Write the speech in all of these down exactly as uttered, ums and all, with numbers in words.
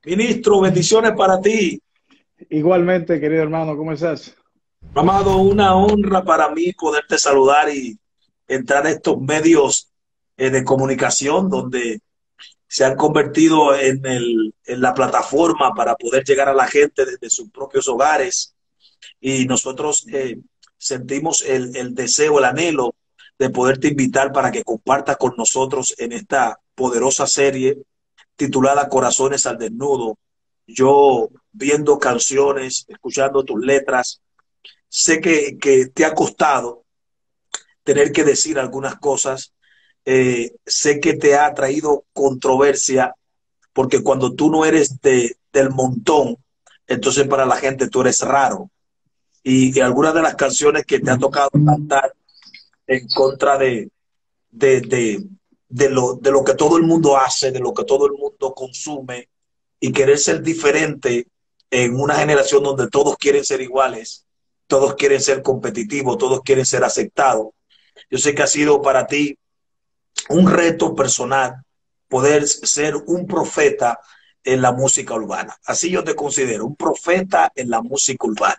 Ministro, bendiciones para ti. Igualmente, querido hermano, ¿cómo estás? Amado, una honra para mí poderte saludar y entrar a estos medios eh, de comunicación donde se han convertido en, el, en la plataforma para poder llegar a la gente desde sus propios hogares. Y nosotros eh, sentimos el, el deseo, el anhelo de poderte invitar para que compartas con nosotros en esta poderosa serie titulada Corazones al Desnudo. Yo viendo canciones, escuchando tus letras, sé que, que te ha costado tener que decir algunas cosas. Eh, sé que te ha traído controversia porque cuando tú no eres de, del montón, entonces para la gente tú eres raro. Y, y algunas de las canciones que te ha tocado cantar en contra de, de, de, de, lo, de lo que todo el mundo hace, de lo que todo el mundo consume, y querer ser diferente en una generación donde todos quieren ser iguales, todos quieren ser competitivos, todos quieren ser aceptados. Yo sé que ha sido para ti un reto personal poder ser un profeta en la música urbana. Así yo te considero, un profeta en la música urbana.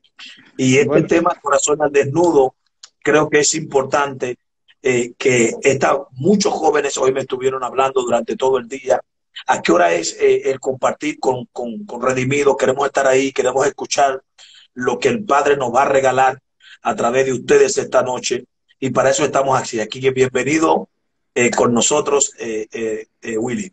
Y este Bueno, tema, Corazón al Desnudo, creo que es importante eh, que esta, muchos jóvenes hoy me estuvieron hablando durante todo el día. ¿A qué hora es eh, el compartir con, con, con Redimido? Queremos estar ahí, queremos escuchar lo que el Padre nos va a regalar a través de ustedes esta noche. Y para eso estamos aquí. Aquí bienvenido eh, con nosotros, eh, eh, eh, Willy.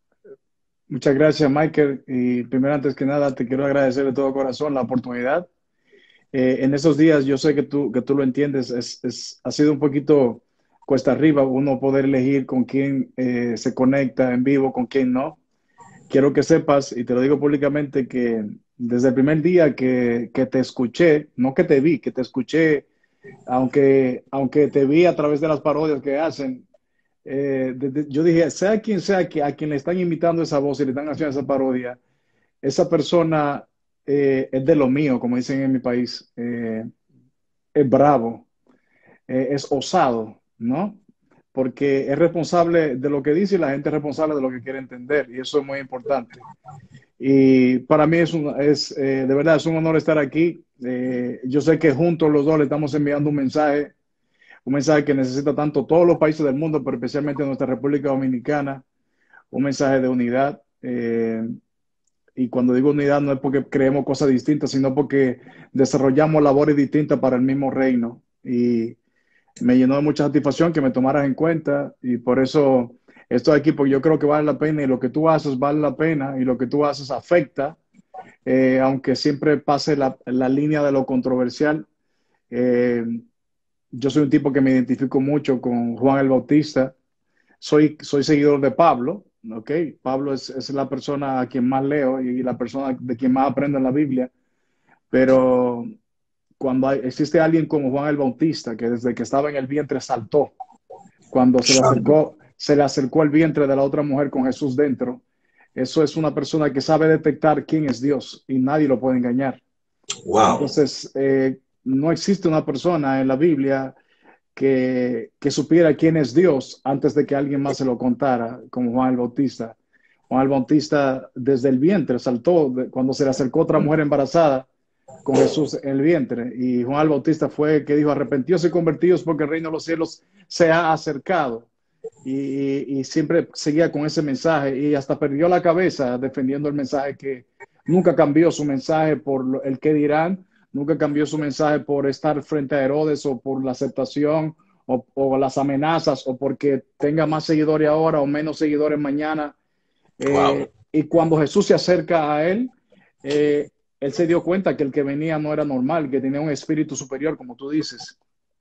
muchas gracias, Michael. Y primero, antes que nada, te quiero agradecer de todo corazón la oportunidad. Eh, en esos días, yo sé que tú, que tú lo entiendes, es, es- ha sido un poquito cuesta arriba uno poder elegir con quién eh, se conecta en vivo, con quién no. Quiero que sepas, y te lo digo públicamente, que desde el primer día que, que te escuché, no que te vi, que te escuché, aunque, aunque te vi a través de las parodias que hacen. Eh, de- de- yo dije, sea quien sea que, a quien le están imitando esa voz y le están haciendo esa parodia, esa persona eh, es de lo mío, como dicen en mi país. Eh, es bravo, eh, es osado, ¿no? Porque es responsable de lo que dice y la gente es responsable de lo que quiere entender, y eso es muy importante. Y para mí es, un, es eh, de verdad, es un honor estar aquí. Eh, yo sé que juntos los dos le estamos enviando un mensaje, un mensaje que necesita tanto todos los países del mundo, pero especialmente nuestra República Dominicana, un mensaje de unidad. Eh, y cuando digo unidad no es porque creemos cosas distintas, sino porque desarrollamos labores distintas para el mismo reino. Y me llenó de mucha satisfacción que me tomaras en cuenta y por eso estoy aquí, porque yo creo que vale la pena y lo que tú haces vale la pena y lo que tú haces afecta, eh, aunque siempre pase la, la línea de lo controversial. Eh, yo soy un tipo que me identifico mucho con Juan el Bautista. Soy, soy seguidor de Pablo, ¿ok? Pablo es, es la persona a quien más leo y la persona de quien más aprendo en la Biblia, pero cuando hay, existe alguien como Juan el Bautista, que desde que estaba en el vientre saltó, cuando se le acercó, se le acercó el vientre de la otra mujer con Jesús dentro, eso es una persona que sabe detectar quién es Dios y nadie lo puede engañar. Wow. Entonces, eh, no existe una persona en la Biblia que, que supiera quién es Dios antes de que alguien más se lo contara, como Juan el Bautista. Juan el Bautista desde el vientre saltó de, cuando se le acercó otra mujer embarazada con Jesús en el vientre. Y Juan el Bautista fue el que dijo, arrepentidos y convertidos porque el reino de los cielos se ha acercado. Y, y, y siempre seguía con ese mensaje y hasta perdió la cabeza defendiendo el mensaje que nunca cambió su mensaje por el que dirán, nunca cambió su mensaje por estar frente a Herodes o por la aceptación o, o las amenazas o porque tenga más seguidores ahora o menos seguidores mañana. Wow. Eh, y cuando Jesús se acerca a él, eh, él se dio cuenta que el que venía no era normal, que tenía un espíritu superior, como tú dices.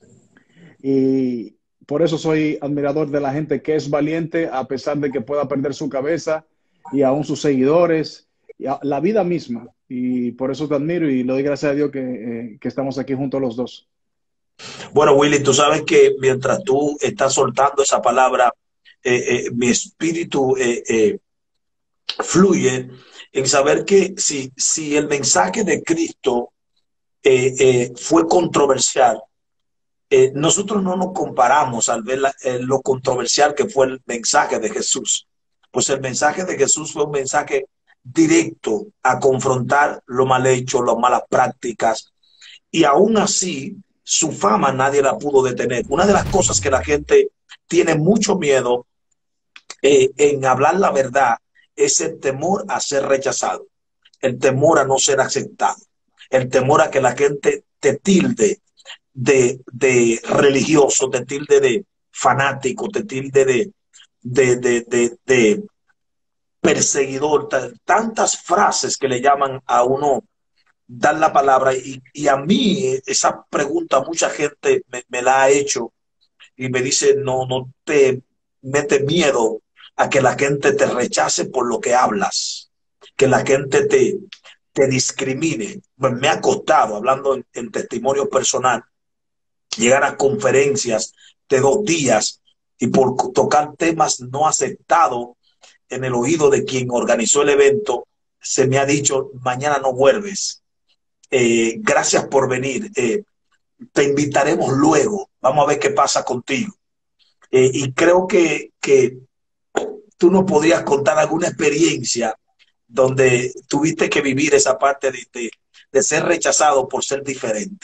Y por eso soy admirador de la gente que es valiente a pesar de que pueda perder su cabeza y aún sus seguidores, y a, la vida misma. Y por eso te admiro y le doy gracias a Dios que, eh, que estamos aquí juntos los dos. Bueno, Willy, tú sabes que mientras tú estás soltando esa palabra, eh, eh, mi espíritu eh, eh, fluye en saber que si, si el mensaje de Cristo eh, eh, fue controversial, eh, nosotros no nos comparamos al ver la, eh, lo controversial que fue el mensaje de Jesús. Pues el mensaje de Jesús fue un mensaje directo a confrontar lo mal hecho, las malas prácticas, y aún así su fama nadie la pudo detener. Una de las cosas que la gente tiene mucho miedo eh, en hablar la verdad es el temor a ser rechazado, el temor a no ser aceptado, el temor a que la gente te tilde de, de religioso, te tilde de fanático, te tilde de, de, de, de, de perseguidor, tantas frases que le llaman a uno dar la palabra. Y, y a mí esa pregunta mucha gente me, me la ha hecho y me dice, no, no te mete miedo a que la gente te rechace por lo que hablas, que la gente te, te discrimine. Pues me ha costado, hablando en, en testimonio personal, llegar a conferencias de dos días y por tocar temas no aceptados en el oído de quien organizó el evento, se me ha dicho, mañana no vuelves. Eh, gracias por venir. Eh, te invitaremos luego. Vamos a ver qué pasa contigo. Eh, y creo que, que tú nos podrías contar alguna experiencia donde tuviste que vivir esa parte de, de, de ser rechazado por ser diferente.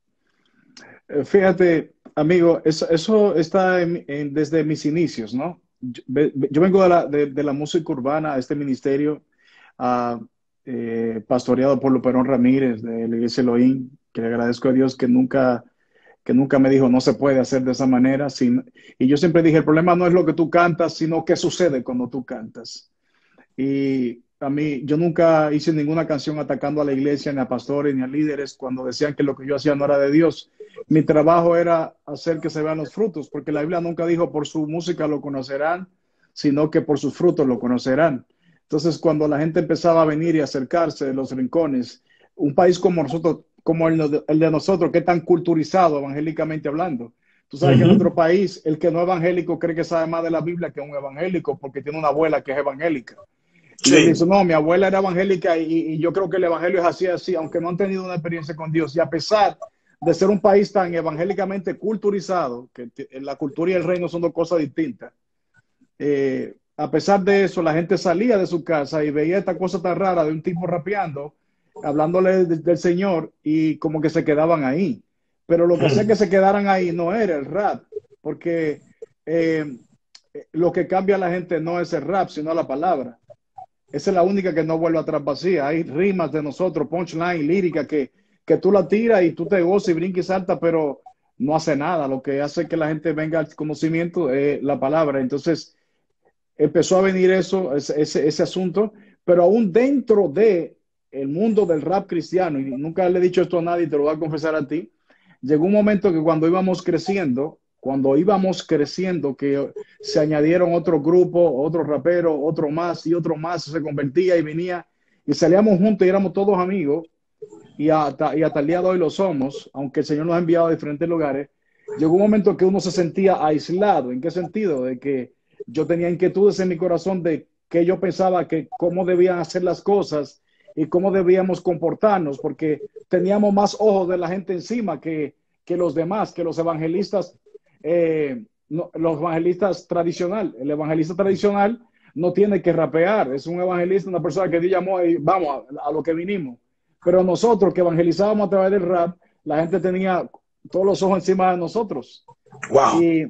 Eh, Fíjate, amigo, eso, eso está en- en- desde mis inicios, ¿no? Yo, ve- ve- yo vengo de la, de, de la música urbana, este ministerio, ah, eh, pastoreado por Luperón Ramírez de la Iglesia Elohim, que le agradezco a Dios que nunca, que nunca me dijo no se puede hacer de esa manera. Sin- y yo siempre dije, el problema no es lo que tú cantas, sino qué sucede cuando tú cantas. Y a mí, yo nunca hice ninguna canción atacando a la iglesia, ni a pastores, ni a líderes cuando decían que lo que yo hacía no era de Dios. Mi trabajo era hacer que se vean los frutos, porque la Biblia nunca dijo por su música lo conocerán, sino que por sus frutos lo conocerán. Entonces, cuando la gente empezaba a venir y acercarse de los rincones, un país como nosotros, como el, de- el de nosotros, que es tan culturizado evangélicamente hablando. Tú Uh sabes que en -huh. nuestro país, el que no es evangélico cree que sabe más de la Biblia que un evangélico, porque tiene una abuela que es evangélica. Y él dice, Sí. no, mi abuela era evangélica y, y yo creo que el evangelio es así, así, aunque no han tenido una experiencia con Dios. Y a pesar de ser un país tan evangélicamente culturizado, que la cultura y el reino son dos cosas distintas, eh, a pesar de eso, la gente salía de su casa y veía esta cosa tan rara de un tipo rapeando, hablándole de, del Señor y como que se quedaban ahí. Pero lo que hacía que Mm. se quedaran ahí no era el rap, porque eh, lo que cambia a la gente no es el rap, sino la palabra. Esa es la única que no vuelve atrás vacía. Hay rimas de nosotros, punchline, lírica, que, que tú la tiras y tú te gozas y brincas y saltas, pero no hace nada. Lo que hace que la gente venga al conocimiento es la palabra. Entonces empezó a venir eso, ese, ese, ese asunto, pero aún dentro de el mundo del rap cristiano, y nunca le he dicho esto a nadie, te lo voy a confesar a ti, llegó un momento que cuando íbamos creciendo, cuando íbamos creciendo, que se añadieron otro grupo, otro rapero, otro más y otro más, se convertía y venía, y salíamos juntos y éramos todos amigos, y hasta, y hasta el día de hoy lo somos, aunque el Señor nos ha enviado a diferentes lugares. Llegó un momento que uno se sentía aislado. ¿En qué sentido? De que yo tenía inquietudes en mi corazón de que yo pensaba que cómo debían hacer las cosas y cómo debíamos comportarnos, porque teníamos más ojos de la gente encima que, que los demás, que los evangelistas, eh, no, los evangelistas tradicional. El evangelista tradicional no tiene que rapear, es un evangelista, una persona que Dios llamó y vamos a, a lo que vinimos. Pero nosotros que evangelizábamos a través del rap, la gente tenía todos los ojos encima de nosotros. Wow. Y,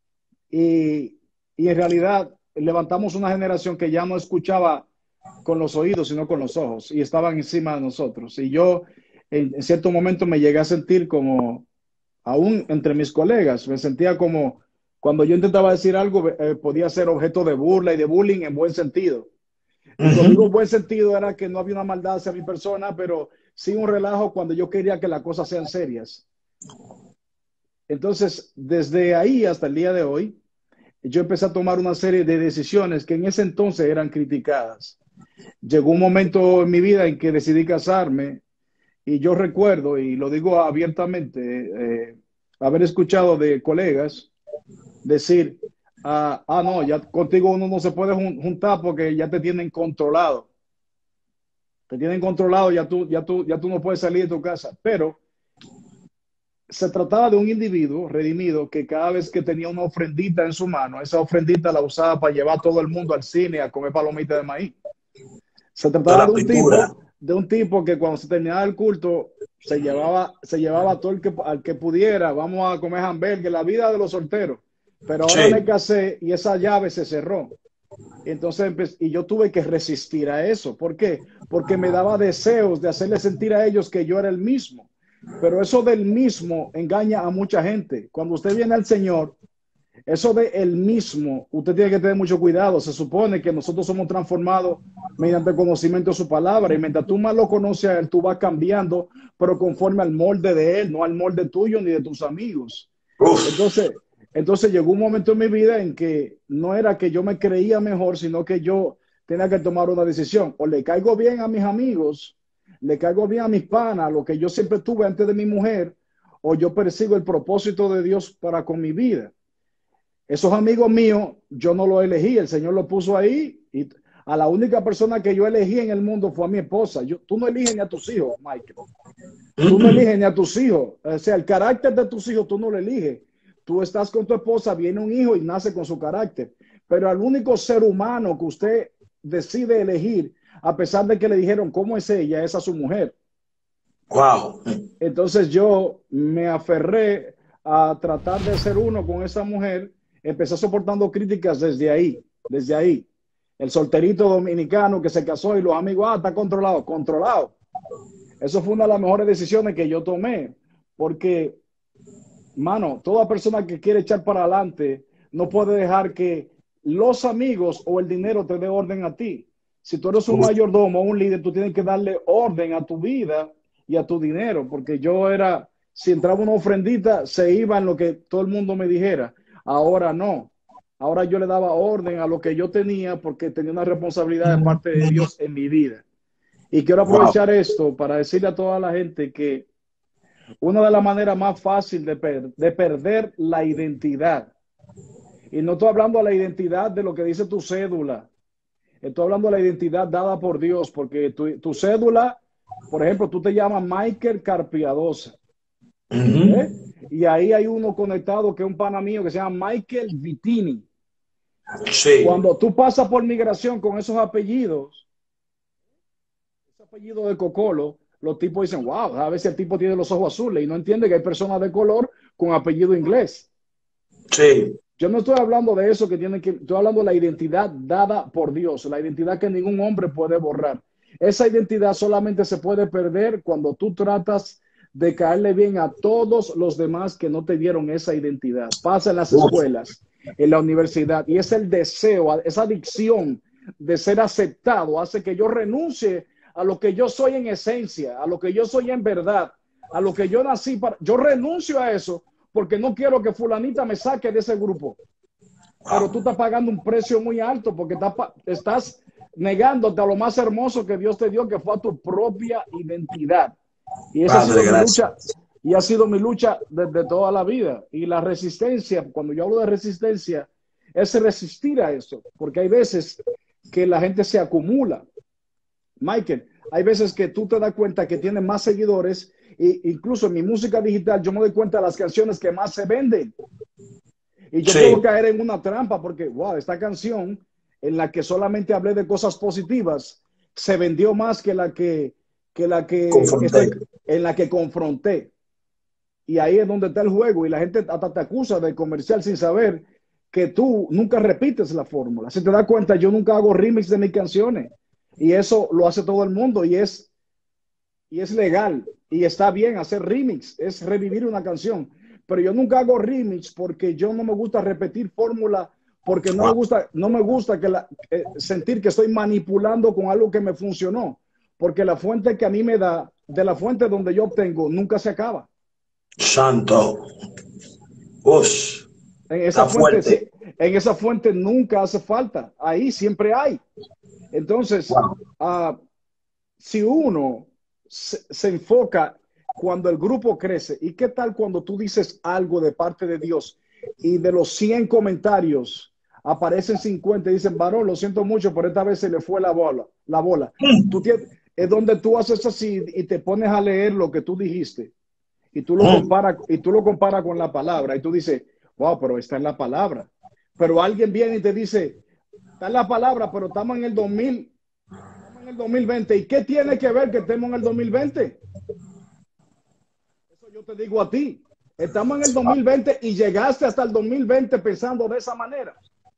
y, y en realidad levantamos una generación que ya no escuchaba con los oídos, sino con los ojos, y estaban encima de nosotros. Y yo en, en cierto momento me llegué a sentir como, aún entre mis colegas, me sentía como cuando yo intentaba decir algo, eh, podía ser objeto de burla y de bullying en buen sentido. Uh Y cuando digo -huh. buen sentido era que no había una maldad hacia mi persona, pero sí un relajo cuando yo quería que las cosas sean serias. Entonces, desde ahí hasta el día de hoy, yo empecé a tomar una serie de decisiones que en ese entonces eran criticadas. Llegó un momento en mi vida en que decidí casarme y yo recuerdo, y lo digo abiertamente, eh, haber escuchado de colegas decir, ah, ah, no, ya contigo uno no se puede jun juntar porque ya te tienen controlado. Te tienen controlado, ya tú, ya tú, ya tú no puedes salir de tu casa. Pero se trataba de un individuo redimido que cada vez que tenía una ofrendita en su mano, esa ofrendita la usaba para llevar a todo el mundo al cine a comer palomitas de maíz. Se de trataba la de un pintura. tipo, de un tipo que cuando se terminaba el culto se llevaba, se llevaba a todo el que, al que pudiera. Vamos a comer hamburgues, la vida de los solteros. Pero ahora me Sí. casé y esa llave se cerró. Entonces, y yo tuve que resistir a eso. ¿Por qué? Porque me daba deseos de hacerle sentir a ellos que yo era el mismo. Pero eso del mismo engaña a mucha gente. Cuando usted viene al Señor, eso de el mismo, usted tiene que tener mucho cuidado. Se supone que nosotros somos transformados mediante el conocimiento de su palabra. Y mientras tú más lo conoces a él, tú vas cambiando, pero conforme al molde de él, no al molde tuyo ni de tus amigos. Uf. Entonces, entonces llegó un momento en mi vida en que no era que yo me creía mejor, sino que yo tenía que tomar una decisión. O le caigo bien a mis amigos, le caigo bien a mis panas, lo que yo siempre tuve antes de mi mujer, o yo persigo el propósito de Dios para con mi vida. Esos amigos míos, yo no los elegí, el Señor los puso ahí y a la única persona que yo elegí en el mundo fue a mi esposa. Yo, tú no eliges ni a tus hijos, Michael. Tú no eliges ni a tus hijos. O sea, el carácter de tus hijos tú no lo eliges. Tú estás con tu esposa, viene un hijo y nace con su carácter. Pero al único ser humano que usted decide elegir, a pesar de que le dijeron cómo es ella, es a su mujer. Wow. Entonces yo me aferré a tratar de ser uno con esa mujer. Empecé soportando críticas desde ahí, desde ahí. El solterito dominicano que se casó y los amigos, ah, está controlado, controlado. Eso fue una de las mejores decisiones que yo tomé, porque, mano, toda persona que quiere echar para adelante no puede dejar que los amigos o el dinero te dé orden a ti. Si tú eres un Uf. mayordomo o un líder, tú tienes que darle orden a tu vida y a tu dinero, porque yo era, si entraba una ofrendita, se iba en lo que todo el mundo me dijera. Ahora no. Ahora yo le daba orden a lo que yo tenía porque tenía una responsabilidad de parte de Dios en mi vida. Y quiero Wow. aprovechar esto para decirle a toda la gente que una de las maneras más fáciles de, per de perder la identidad, y no estoy hablando de la identidad de lo que dice tu cédula, estoy hablando de la identidad dada por Dios, porque tu, tu cédula, por ejemplo, tú te llamas Michael Carpiadosa, Ujú. ¿eh? Y ahí hay uno conectado que es un pana mío que se llama Michael Vitini. Sí. Cuando tú pasas por migración con esos apellidos, ese apellido de Cocolo, los tipos dicen, wow, a veces el tipo tiene los ojos azules y no entiende que hay personas de color con apellido inglés. Sí. Yo no estoy hablando de eso que tiene que, estoy hablando de la identidad dada por Dios, la identidad que ningún hombre puede borrar. Esa identidad solamente se puede perder cuando tú tratas de caerle bien a todos los demás que no te dieron esa identidad. Pasa en las Uf. escuelas, en la universidad, y es el deseo, esa adicción de ser aceptado, hace que yo renuncie a lo que yo soy en esencia, a lo que yo soy en verdad, a lo que yo nací para. Yo renuncio a eso porque no quiero que fulanita me saque de ese grupo. Pero tú Wow. estás pagando un precio muy alto porque estás, estás negándote a lo más hermoso que Dios te dio, que fue a tu propia identidad. Y esa ha Padre, sido mi lucha, gracias. y ha sido mi lucha desde toda la vida. Y la resistencia, cuando yo hablo de resistencia, es resistir a eso, porque hay veces que la gente se acumula. Michael, hay veces que tú te das cuenta que tienes más seguidores, e incluso en mi música digital yo me doy cuenta de las canciones que más se venden. Y yo puedo Sí. caer en una trampa porque, wow, esta canción en la que solamente hablé de cosas positivas se vendió más que la que, que, la que Confronté. estoy, en la que confronté. Y ahí es donde está el juego y la gente hasta te acusa de comercial sin saber que tú nunca repites la fórmula. Si te das cuenta, yo nunca hago remix de mis canciones y eso lo hace todo el mundo y es, y es legal y está bien hacer remix, es revivir una canción. Pero yo nunca hago remix porque yo no me gusta repetir fórmula, porque no me Wow. gusta, no me gusta que la, eh, sentir que estoy manipulando con algo que me funcionó, porque la fuente que a mí me da, de la fuente donde yo obtengo, nunca se acaba. Santo. Uf. En Está esa fuente, fuerte. en esa fuente nunca hace falta. Ahí siempre hay. Entonces, Wow. uh, si uno se, se enfoca cuando el grupo crece, ¿y qué tal cuando tú dices algo de parte de Dios y de los cien comentarios aparecen cincuenta y dicen, varón, lo siento mucho, pero esta vez se le fue la bola, la bola. Tú tienes, es donde tú haces así y te pones a leer lo que tú dijiste y tú lo Mm. comparas y tú lo comparas con la palabra y tú dices, wow, pero está en la palabra. Pero alguien viene y te dice, está en la palabra, pero estamos en el dos mil dos mil veinte. ¿Y qué tiene que ver que estemos en el dos mil veinte? Eso yo te digo a ti. Estamos en el dos mil veinte y llegaste hasta el dos mil veinte pensando de esa manera.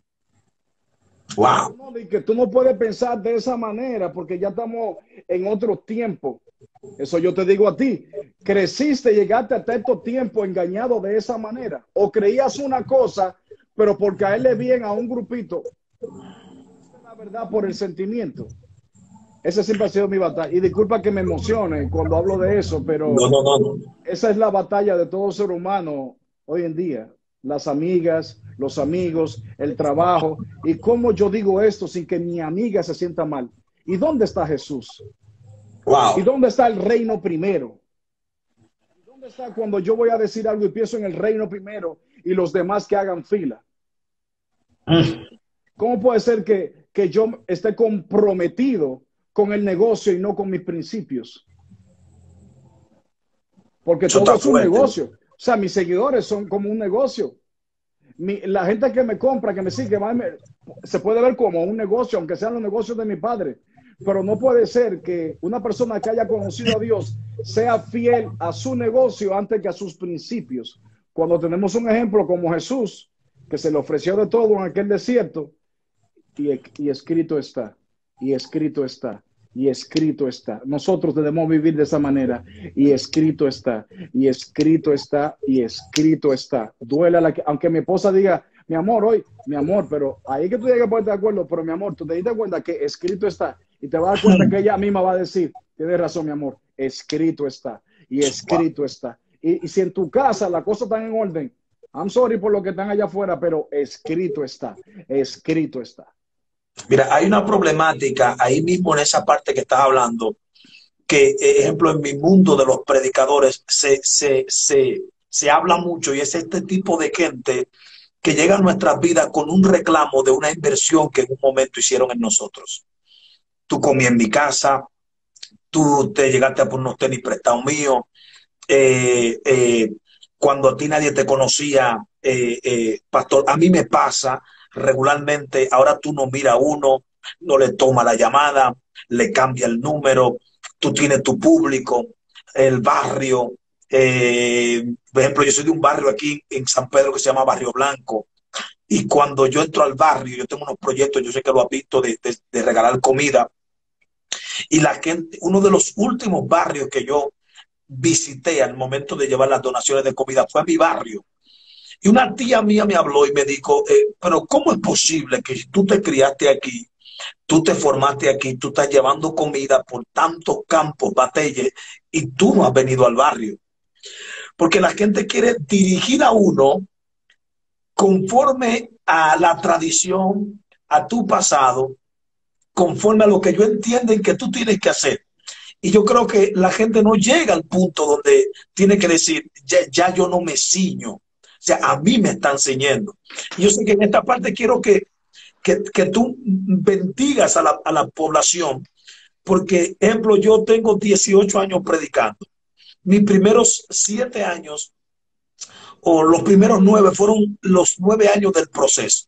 Wow. No, que tú no puedes pensar de esa manera porque ya estamos en otro tiempo. Eso yo te digo a ti. Creciste, llegaste hasta estos tiempos engañado de esa manera. O creías una cosa, pero por caerle bien a un grupito, la verdad por el sentimiento. Esa siempre ha sido mi batalla. Y disculpa que me emocione cuando hablo de eso, pero No, no, no, no. esa es la batalla de todo ser humano hoy en día. Las amigas, los amigos, el trabajo. Y cómo yo digo esto sin que mi amiga se sienta mal. ¿Y dónde está Jesús? Wow. ¿Y dónde está el reino primero? ¿Y dónde está cuando yo voy a decir algo y pienso en el reino primero y los demás que hagan fila? Mm. ¿Cómo puede ser que, que yo esté comprometido con el negocio y no con mis principios? Porque Eso todo está es un fuerte. negocio. O sea, mis seguidores son como un negocio. Mi, la gente que me compra, que me sigue, me, se puede ver como un negocio, aunque sean los negocios de mi padre. Pero no puede ser que una persona que haya conocido a Dios sea fiel a su negocio antes que a sus principios. Cuando tenemos un ejemplo como Jesús, que se le ofreció de todo en aquel desierto, y, y escrito está, y escrito está, y escrito está. Nosotros debemos vivir de esa manera, y escrito está, y escrito está, y escrito está. Duela la que, aunque mi esposa diga, mi amor, hoy, mi amor, pero ahí que tú llegues a ponerte de acuerdo, pero mi amor, tú te diste cuenta que escrito está, y te vas a dar cuenta que ella misma va a decir, tienes razón, mi amor, escrito está, y escrito está. Y, y si en tu casa la cosa está en orden, I'm sorry por lo que están allá afuera, pero escrito está, escrito está. Mira, hay una problemática ahí mismo en esa parte que estás hablando, que, ejemplo, en mi mundo de los predicadores se, se, se, se habla mucho, y es este tipo de gente que llega a nuestras vidas con un reclamo de una inversión que en un momento hicieron en nosotros. Tú comías en mi casa, tú te llegaste a por unos tenis prestados míos, eh, eh, cuando a ti nadie te conocía, eh, eh, pastor, a mí me pasa regularmente, ahora tú no miras a uno, no le toma la llamada, le cambia el número, tú tienes tu público, el barrio, eh, por ejemplo, yo soy de un barrio aquí en San Pedro que se llama Barrio Blanco, y cuando yo entro al barrio, yo tengo unos proyectos, yo sé que lo has visto, de, de, de regalar comida, y la gente, uno de los últimos barrios que yo visité al momento de llevar las donaciones de comida fue a mi barrio. Y una tía mía me habló y me dijo, eh, pero ¿cómo es posible que si tú te criaste aquí, tú te formaste aquí, tú estás llevando comida por tantos campos, batalles, y tú no has venido al barrio? Porque la gente quiere dirigir a uno conforme a la tradición, a tu pasado, conforme a lo que yo entienden que tú tienes que hacer. Y yo creo que la gente no llega al punto donde tiene que decir, ya, ya yo no me ciño. O sea, a mí me están ciñendo. Y yo sé que en esta parte quiero que, que, que tú bendigas a la, a la población, porque, ejemplo, yo tengo dieciocho años predicando. Mis primeros siete años, o los primeros nueve, fueron los nueve años del proceso.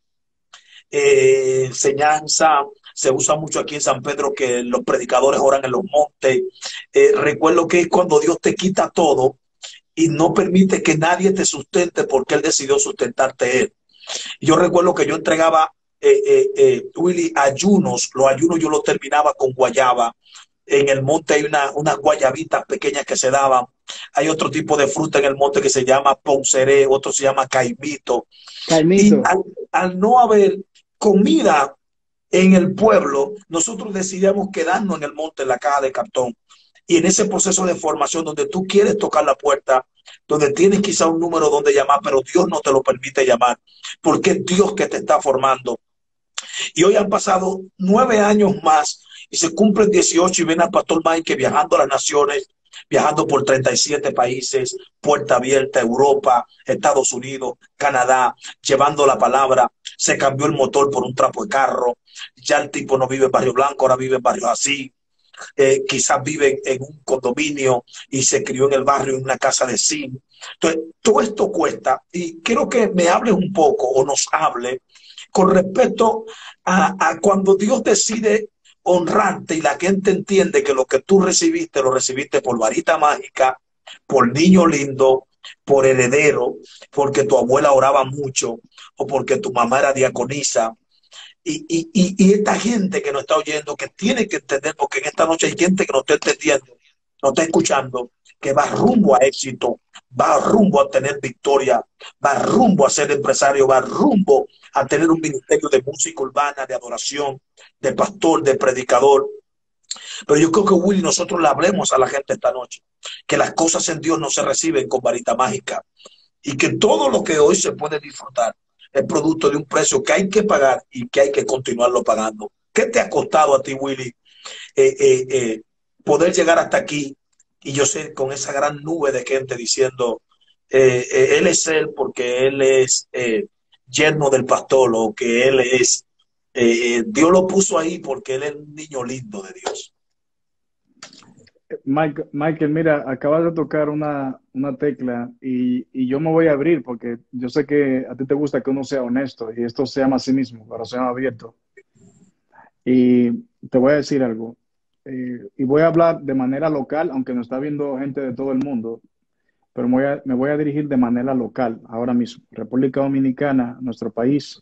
Eh, enseñanza, se usa mucho aquí en San Pedro que los predicadores oran en los montes. Eh, recuerdo que es cuando Dios te quita todo y no permite que nadie te sustente porque Él decidió sustentarte Él. Yo recuerdo que yo entregaba, eh, eh, eh, Willy, ayunos. Los ayunos yo los terminaba con guayaba. En el monte hay una, unas guayabitas pequeñas que se daban. Hay otro tipo de fruta en el monte que se llama ponceré, otro se llama caimito. Caimito. Y al, al no haber comida en el pueblo, nosotros decidimos quedarnos en el monte, en la caja de cartón. Y en ese proceso de formación donde tú quieres tocar la puerta, donde tienes quizá un número donde llamar, pero Dios no te lo permite llamar, porque es Dios que te está formando. Y hoy han pasado nueve años más y se cumplen dieciocho y ven al pastor Mike viajando a las naciones, viajando por treinta y siete países, puerta abierta, Europa, Estados Unidos, Canadá, llevando la palabra. Se cambió el motor por un trapo de carro. Ya el tipo no vive en Barrio Blanco, ahora vive en Barrio Así. Eh, quizás vive en un condominio y se crió en el barrio en una casa de zinc. Entonces, todo esto cuesta, y quiero que me hables un poco o nos hable con respecto a, a cuando Dios decide honrarte y la gente entiende que lo que tú recibiste, lo recibiste por varita mágica, por niño lindo, por heredero, porque tu abuela oraba mucho o porque tu mamá era diaconisa. Y, y, y, y esta gente que nos está oyendo, que tiene que entender, porque en esta noche hay gente que no está entendiendo, no está escuchando, que va rumbo a éxito, va rumbo a tener victoria, va rumbo a ser empresario, va rumbo a tener un ministerio de música urbana, de adoración, de pastor, de predicador. Pero yo creo que, Willy, nosotros le hablemos a la gente esta noche, que las cosas en Dios no se reciben con varita mágica y que todo lo que hoy se puede disfrutar es producto de un precio que hay que pagar y que hay que continuarlo pagando. ¿Qué te ha costado a ti, Willy, eh, eh, eh, poder llegar hasta aquí? Y yo sé, con esa gran nube de gente diciendo, eh, eh, él es él porque él es eh, yerno del pastor, o que él es, eh, eh, Dios lo puso ahí porque él es un niño lindo de Dios. Mike, Michael, mira, acabas de tocar una, una tecla y, y yo me voy a abrir porque yo sé que a ti te gusta que uno sea honesto y esto se llama a sí mismo, corazón abierto. Y te voy a decir algo, eh, y voy a hablar de manera local, aunque nos está viendo gente de todo el mundo, pero me voy a, me voy a dirigir de manera local ahora mismo. República Dominicana, nuestro país,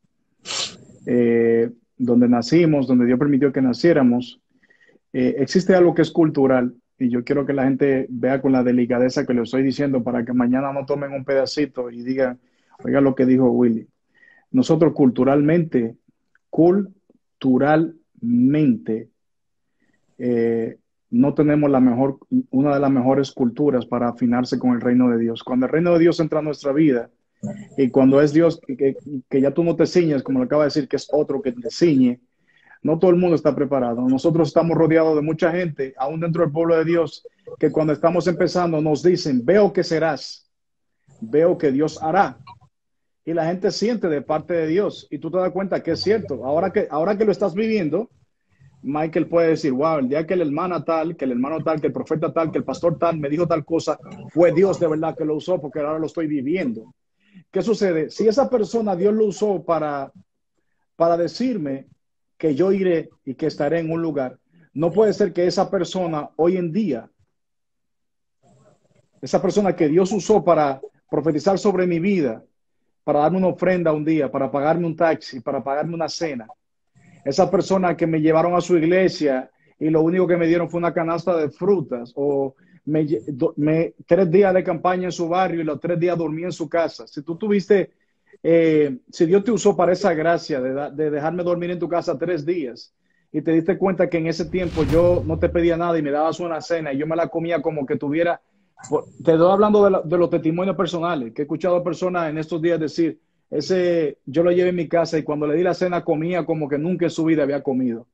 eh, donde nacimos, donde Dios permitió que naciéramos. Eh, existe algo que es cultural y yo quiero que la gente vea con la delicadeza que le estoy diciendo para que mañana no tomen un pedacito y digan, oiga lo que dijo Willy. Nosotros culturalmente, culturalmente, eh, no tenemos la mejor, una de las mejores culturas para afinarse con el reino de Dios. Cuando el reino de Dios entra a nuestra vida y cuando es Dios que, que, que ya tú no te ciñes, como lo acaba de decir, que es otro que te ciñe, no todo el mundo está preparado. Nosotros estamos rodeados de mucha gente, aún dentro del pueblo de Dios, que cuando estamos empezando nos dicen, veo que serás, veo que Dios hará. Y la gente siente de parte de Dios y tú te das cuenta que es cierto. Ahora que, ahora que lo estás viviendo, Michael puede decir, wow, el día que el hermano tal, que el hermano tal, que el profeta tal, que el pastor tal me dijo tal cosa, fue Dios de verdad que lo usó porque ahora lo estoy viviendo. ¿Qué sucede? Si esa persona Dios lo usó para, para decirme que yo iré y que estaré en un lugar, no puede ser que esa persona hoy en día, esa persona que Dios usó para profetizar sobre mi vida, para darme una ofrenda un día, para pagarme un taxi, para pagarme una cena, esa persona que me llevaron a su iglesia y lo único que me dieron fue una canasta de frutas, o me, me, tres días de campaña en su barrio y los tres días dormí en su casa. Si tú tuviste, eh, si Dios te usó para esa gracia de, de dejarme dormir en tu casa tres días y te diste cuenta que en ese tiempo yo no te pedía nada y me dabas una cena y yo me la comía como que tuviera, te estoy hablando de, la, de los testimonios personales, que he escuchado a personas en estos días decir, ese yo lo llevé en mi casa y cuando le di la cena comía como que nunca en su vida había comido.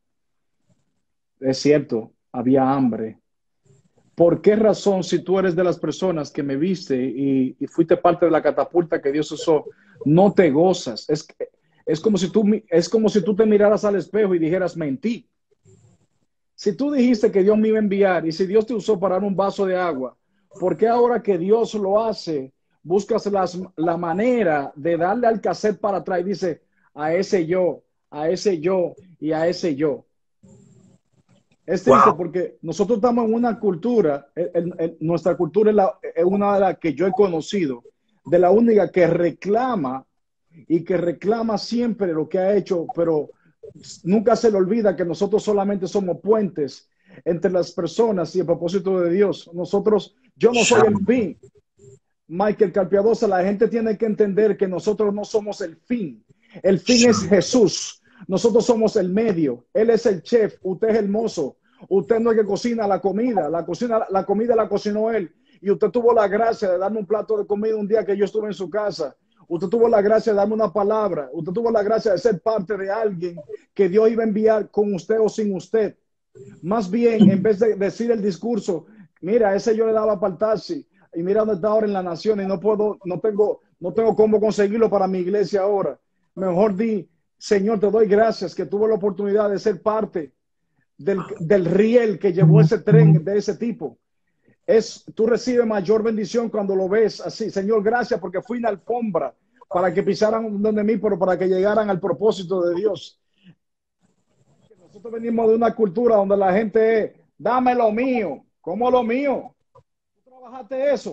Es cierto, había hambre. ¿Por qué razón, si tú eres de las personas que me viste y, y fuiste parte de la catapulta que Dios usó, no te gozas? Es, es, como si tú, es como si tú te miraras al espejo y dijeras, mentí. Si tú dijiste que Dios me iba a enviar y si Dios te usó para dar un vaso de agua, ¿por qué ahora que Dios lo hace, buscas las, la manera de darle al cassette para atrás y dice, a ese yo, a ese yo y a ese yo? Es triste Wow. porque nosotros estamos en una cultura, en, en, nuestra cultura es, la, es una de las que yo he conocido, de la única que reclama y que reclama siempre lo que ha hecho, pero nunca se le olvida que nosotros solamente somos puentes entre las personas y el propósito de Dios. Nosotros, yo no soy el fin. Michael Carpiadosa, la gente tiene que entender que nosotros no somos el fin. El fin es Jesús. Nosotros somos el medio. Él es el chef. Usted es el mozo. Usted no es que cocina la comida. La, cocina, la comida la cocinó él. Y usted tuvo la gracia de darme un plato de comida un día que yo estuve en su casa. Usted tuvo la gracia de darme una palabra. Usted tuvo la gracia de ser parte de alguien que Dios iba a enviar con usted o sin usted. Más bien, en vez de decir el discurso, mira, ese yo le daba para el taxi y mira dónde está ahora en la nación y no puedo, no tengo, no tengo cómo conseguirlo para mi iglesia ahora. Mejor di, Señor, te doy gracias que tuve la oportunidad de ser parte del, del riel que llevó ese tren de ese tipo. Es, tú recibes mayor bendición cuando lo ves así. Señor, gracias porque fui una alfombra para que pisaran donde mí, pero para que llegaran al propósito de Dios. Nosotros venimos de una cultura donde la gente es, dame lo mío. ¿Cómo lo mío? ¿Tú trabajaste eso?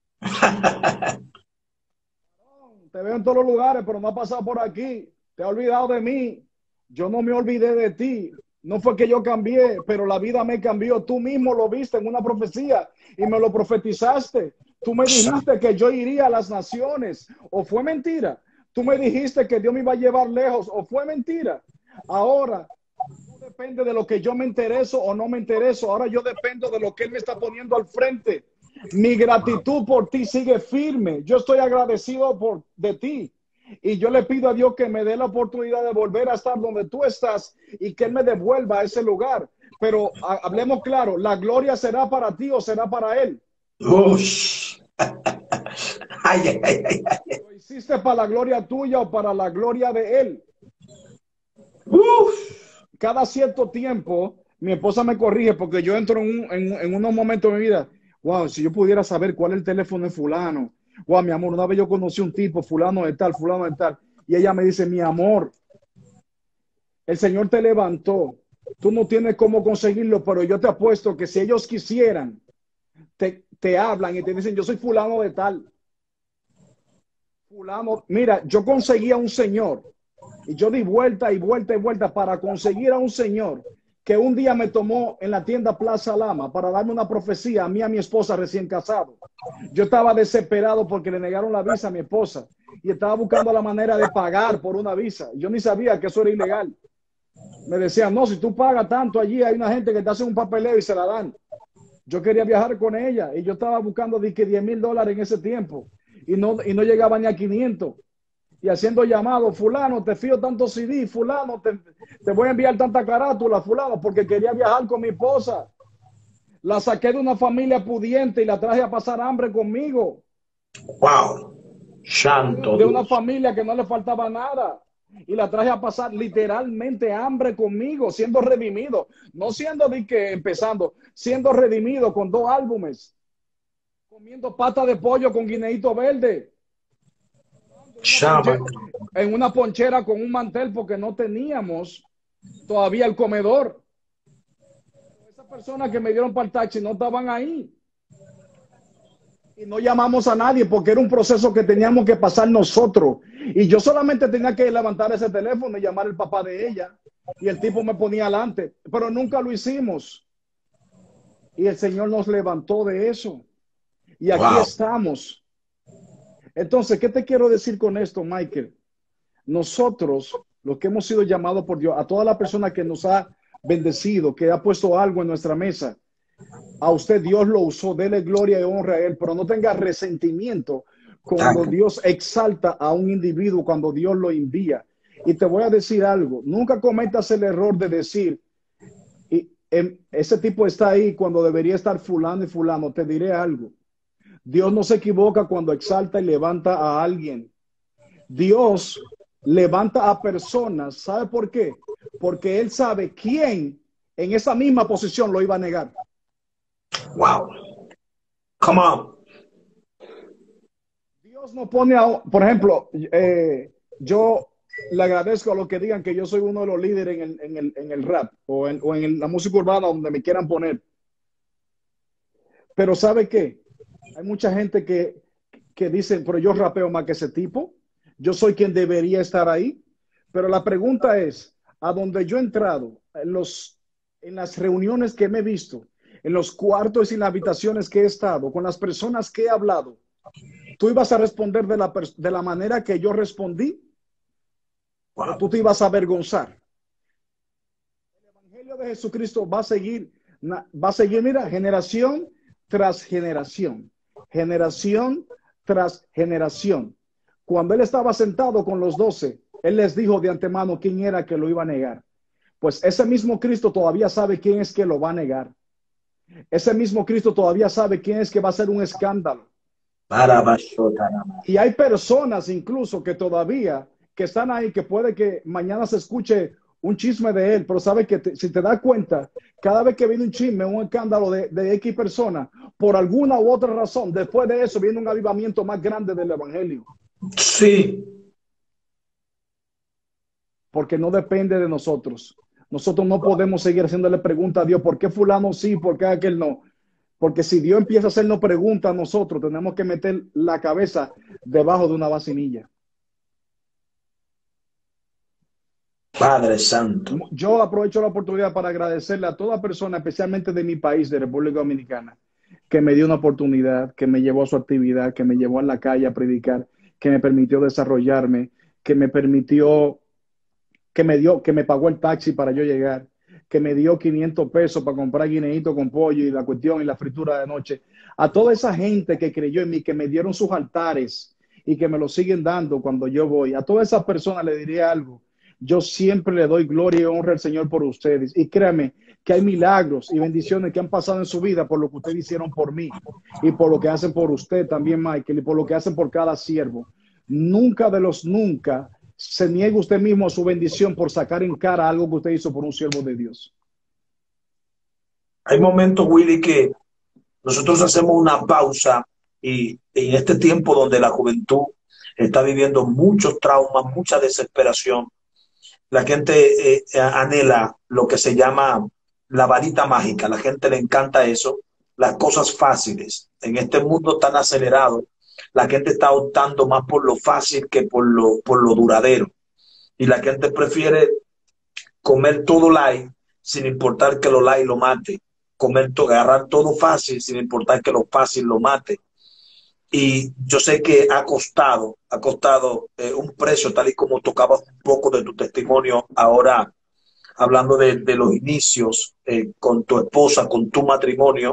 Te veo en todos los lugares, pero no has pasado por aquí. Te has olvidado de mí. Yo no me olvidé de ti. No fue que yo cambié, pero la vida me cambió. Tú mismo lo viste en una profecía y me lo profetizaste. Tú me dijiste que yo iría a las naciones. ¿O fue mentira? Tú me dijiste que Dios me iba a llevar lejos. ¿O fue mentira? Ahora, no depende de lo que yo me intereso o no me intereso. Ahora yo dependo de lo que Él me está poniendo al frente. Mi gratitud por ti sigue firme. Yo estoy agradecido por, de ti. Y yo le pido a Dios que me dé la oportunidad de volver a estar donde tú estás y que Él me devuelva a ese lugar. Pero a, hablemos claro, ¿la gloria será para ti o será para Él? Ush. Ay, ay, ay, ay. ¿Lo hiciste para la gloria tuya o para la gloria de Él? Uf. Cada cierto tiempo, mi esposa me corrige porque yo entro en, un, en, en unos momentos de mi vida. Wow, si yo pudiera saber cuál es el teléfono de fulano. Wow, mi amor, una vez yo conocí un tipo, fulano de tal, fulano de tal. Y ella me dice, mi amor, el Señor te levantó. Tú no tienes cómo conseguirlo, pero yo te apuesto que si ellos quisieran, te, te hablan y te dicen, yo soy fulano de tal. Fulano, mira, yo conseguí a un señor y yo di vuelta y vuelta y vuelta para conseguir a un señor que un día me tomó en la tienda Plaza Lama para darme una profecía a mí y a mi esposa recién casado. Yo estaba desesperado porque le negaron la visa a mi esposa y estaba buscando la manera de pagar por una visa. Yo ni sabía que eso era ilegal. Me decían, no, si tú pagas tanto allí, hay una gente que te hace un papeleo y se la dan. Yo quería viajar con ella y yo estaba buscando de que diez mil dólares en ese tiempo y no, y no llegaba ni a quinientos. Y haciendo llamados, fulano, te fío tanto C D, fulano, te, te voy a enviar tanta carátula, fulano, porque quería viajar con mi esposa. La saqué de una familia pudiente y la traje a pasar hambre conmigo. Wow. Santo De una Dios. familia que no le faltaba nada. Y la traje a pasar literalmente hambre conmigo, siendo redimido. No siendo de que empezando, siendo redimido con dos álbumes. Comiendo pata de pollo con guineíto verde. Chama. En una ponchera con un mantel porque no teníamos todavía el comedor. Esas personas que me dieron para el taxi no estaban ahí. Y no llamamos a nadie porque era un proceso que teníamos que pasar nosotros. Y yo solamente tenía que levantar ese teléfono y llamar al papá de ella. Y el tipo me ponía adelante. Pero nunca lo hicimos. Y el Señor nos levantó de eso. Y aquí Wow. estamos. Entonces, ¿qué te quiero decir con esto, Michael? Nosotros, los que hemos sido llamados por Dios, a toda la persona que nos ha bendecido, que ha puesto algo en nuestra mesa, a usted Dios lo usó, dele gloria y honra a Él, pero no tenga resentimiento cuando Dios exalta a un individuo, cuando Dios lo envía. Y te voy a decir algo, nunca cometas el error de decir, y, en, ese tipo está ahí cuando debería estar fulano y fulano. Te diré algo, Dios no se equivoca cuando exalta y levanta a alguien. Dios levanta a personas, ¿sabe por qué? Porque Él sabe quién en esa misma posición lo iba a negar. Wow. Come on. Dios no pone a, por ejemplo, eh, yo le agradezco a los que digan que yo soy uno de los líderes en el, en el, en el rap o en, o en la música urbana donde me quieran poner. Pero ¿sabe qué? Hay mucha gente que, que dice, pero yo rapeo más que ese tipo. Yo soy quien debería estar ahí. Pero la pregunta es, a donde yo he entrado, en, los, en las reuniones que me he visto, en los cuartos y en las habitaciones que he estado, con las personas que he hablado, ¿tú ibas a responder de la, de la manera que yo respondí? Wow. ¿O tú te ibas a avergonzar? El Evangelio de Jesucristo va a seguir, va a seguir, mira, generación tras generación, generación tras generación. Cuando Él estaba sentado con los doce, Él les dijo de antemano quién era que lo iba a negar. Pues ese mismo Cristo todavía sabe quién es que lo va a negar. Ese mismo Cristo todavía sabe quién es que va a hacer un escándalo. Y hay personas incluso que todavía que están ahí, que puede que mañana se escuche un chisme de él, pero sabe que te, si te das cuenta, cada vez que viene un chisme, un escándalo de, de X persona, por alguna u otra razón, después de eso viene un avivamiento más grande del evangelio. Sí. Porque no depende de nosotros. Nosotros no podemos seguir haciéndole preguntas a Dios, ¿por qué fulano sí, por qué aquel no? Porque si Dios empieza a hacernos preguntas a nosotros, tenemos que meter la cabeza debajo de una vacinilla. Padre Santo. Yo aprovecho la oportunidad para agradecerle a toda persona, especialmente de mi país, de República Dominicana, que me dio una oportunidad, que me llevó a su actividad, que me llevó a la calle a predicar, que me permitió desarrollarme, que me permitió, que me dio, que me pagó el taxi para yo llegar, que me dio quinientos pesos para comprar guineíto con pollo y la cuestión y la fritura de noche. A toda esa gente que creyó en mí, que me dieron sus altares y que me lo siguen dando cuando yo voy. A todas esas personas le diría algo. Yo siempre le doy gloria y honra al Señor por ustedes. Y créanme que hay milagros y bendiciones que han pasado en su vida por lo que ustedes hicieron por mí y por lo que hacen por usted también, Michael, y por lo que hacen por cada siervo. Nunca de los nunca se niegue usted mismo a su bendición por sacar en cara algo que usted hizo por un siervo de Dios. Hay momentos, Willy, que nosotros hacemos una pausa y en este tiempo donde la juventud está viviendo muchos traumas, mucha desesperación, la gente eh, anhela lo que se llama la varita mágica. A la gente le encanta eso, las cosas fáciles. En este mundo tan acelerado, la gente está optando más por lo fácil que por lo, por lo duradero. Y la gente prefiere comer todo light sin importar que lo light lo mate. Comer todo, agarrar todo fácil sin importar que lo fácil lo mate. Y yo sé que ha costado, ha costado eh, un precio, tal y como tocabas un poco de tu testimonio ahora, hablando de, de los inicios eh, con tu esposa, con tu matrimonio.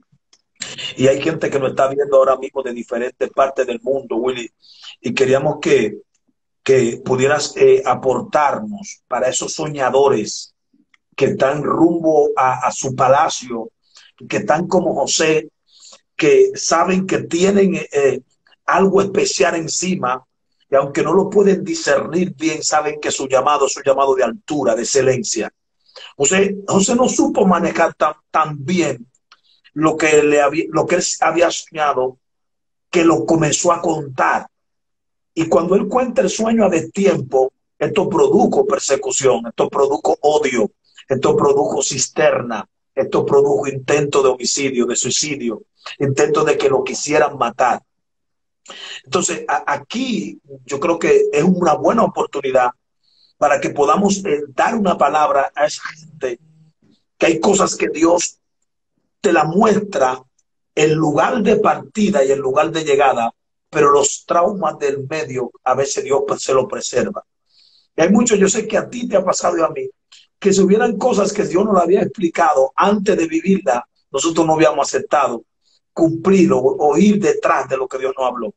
Y hay gente que nos está viendo ahora mismo de diferentes partes del mundo, Willy, y queríamos que, que pudieras eh, aportarnos para esos soñadores que están rumbo a, a su palacio, que están como José, que saben que tienen eh, algo especial encima, y aunque no lo pueden discernir bien, saben que su llamado es un llamado de altura, de excelencia. José, José no supo manejar tan, tan bien lo que, le había, lo que él había soñado, que lo comenzó a contar. Y cuando él cuenta el sueño a destiempo, esto produjo persecución, esto produjo odio, esto produjo cisterna, esto produjo intento de homicidio, de suicidio, intento de que lo quisieran matar. Entonces, a, aquí yo creo que es una buena oportunidad para que podamos eh, dar una palabra a esa gente, que hay cosas que Dios te la muestra, el lugar de partida y el lugar de llegada, pero los traumas del medio a veces Dios se lo preserva. Y hay muchos, yo sé que a ti te ha pasado y a mí, que si hubieran cosas que Dios nos la había explicado antes de vivirla, nosotros no habíamos aceptado cumplirlo o ir detrás de lo que Dios nos habló.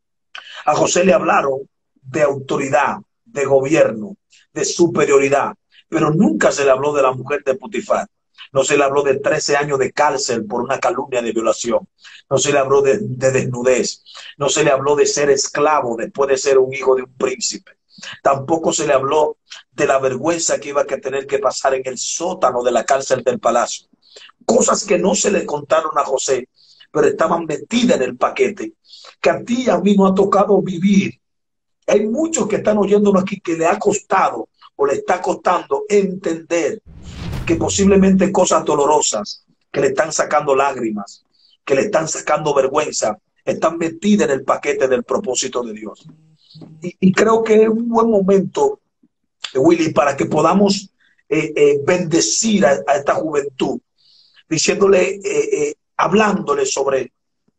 A José le hablaron de autoridad, de gobierno, de superioridad, pero nunca se le habló de la mujer de Potifar. No se le habló de trece años de cárcel por una calumnia de violación. No se le habló de, de desnudez. No se le habló de ser esclavo después de ser un hijo de un príncipe. Tampoco se le habló de la vergüenza que iba a tener que pasar en el sótano de la cárcel del palacio. Cosas que no se le contaron a José, pero estaban metidas en el paquete, que a ti y a mí no ha tocado vivir. Hay muchos que están oyéndonos aquí que le ha costado o le está costando entender que posiblemente cosas dolorosas que le están sacando lágrimas, que le están sacando vergüenza, están metidas en el paquete del propósito de Dios. Y, y creo que es un buen momento, Willy, para que podamos eh, eh, bendecir a, a esta juventud, diciéndole, eh, eh, hablándole sobre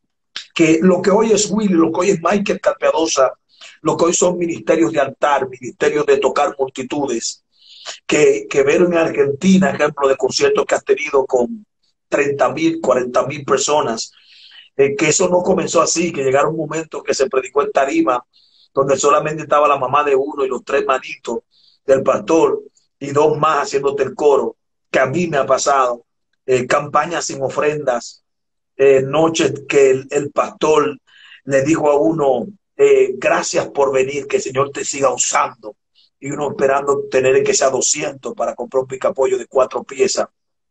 que lo que hoy es Willy, lo que hoy es Michael Calpeadosa, lo que hoy son ministerios de altar, ministerios de tocar multitudes, que, que ver en Argentina, ejemplo de conciertos que has tenido con treinta mil, cuarenta mil personas, eh, que eso no comenzó así, que llegaron momentos que se predicó en tarima, donde solamente estaba la mamá de uno y los tres manitos del pastor y dos más haciéndote el coro, que a mí me ha pasado, eh, campañas sin ofrendas, eh, noches que el, el pastor le dijo a uno, eh, gracias por venir, que el Señor te siga usando, y uno esperando tener que sea doscientos para comprar un picapollo de cuatro piezas.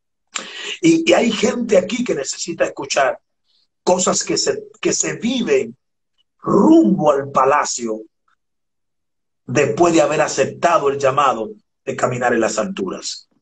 Y, y hay gente aquí que necesita escuchar cosas que se, que se viven rumbo al palacio después de haber aceptado el llamado de caminar en las alturas.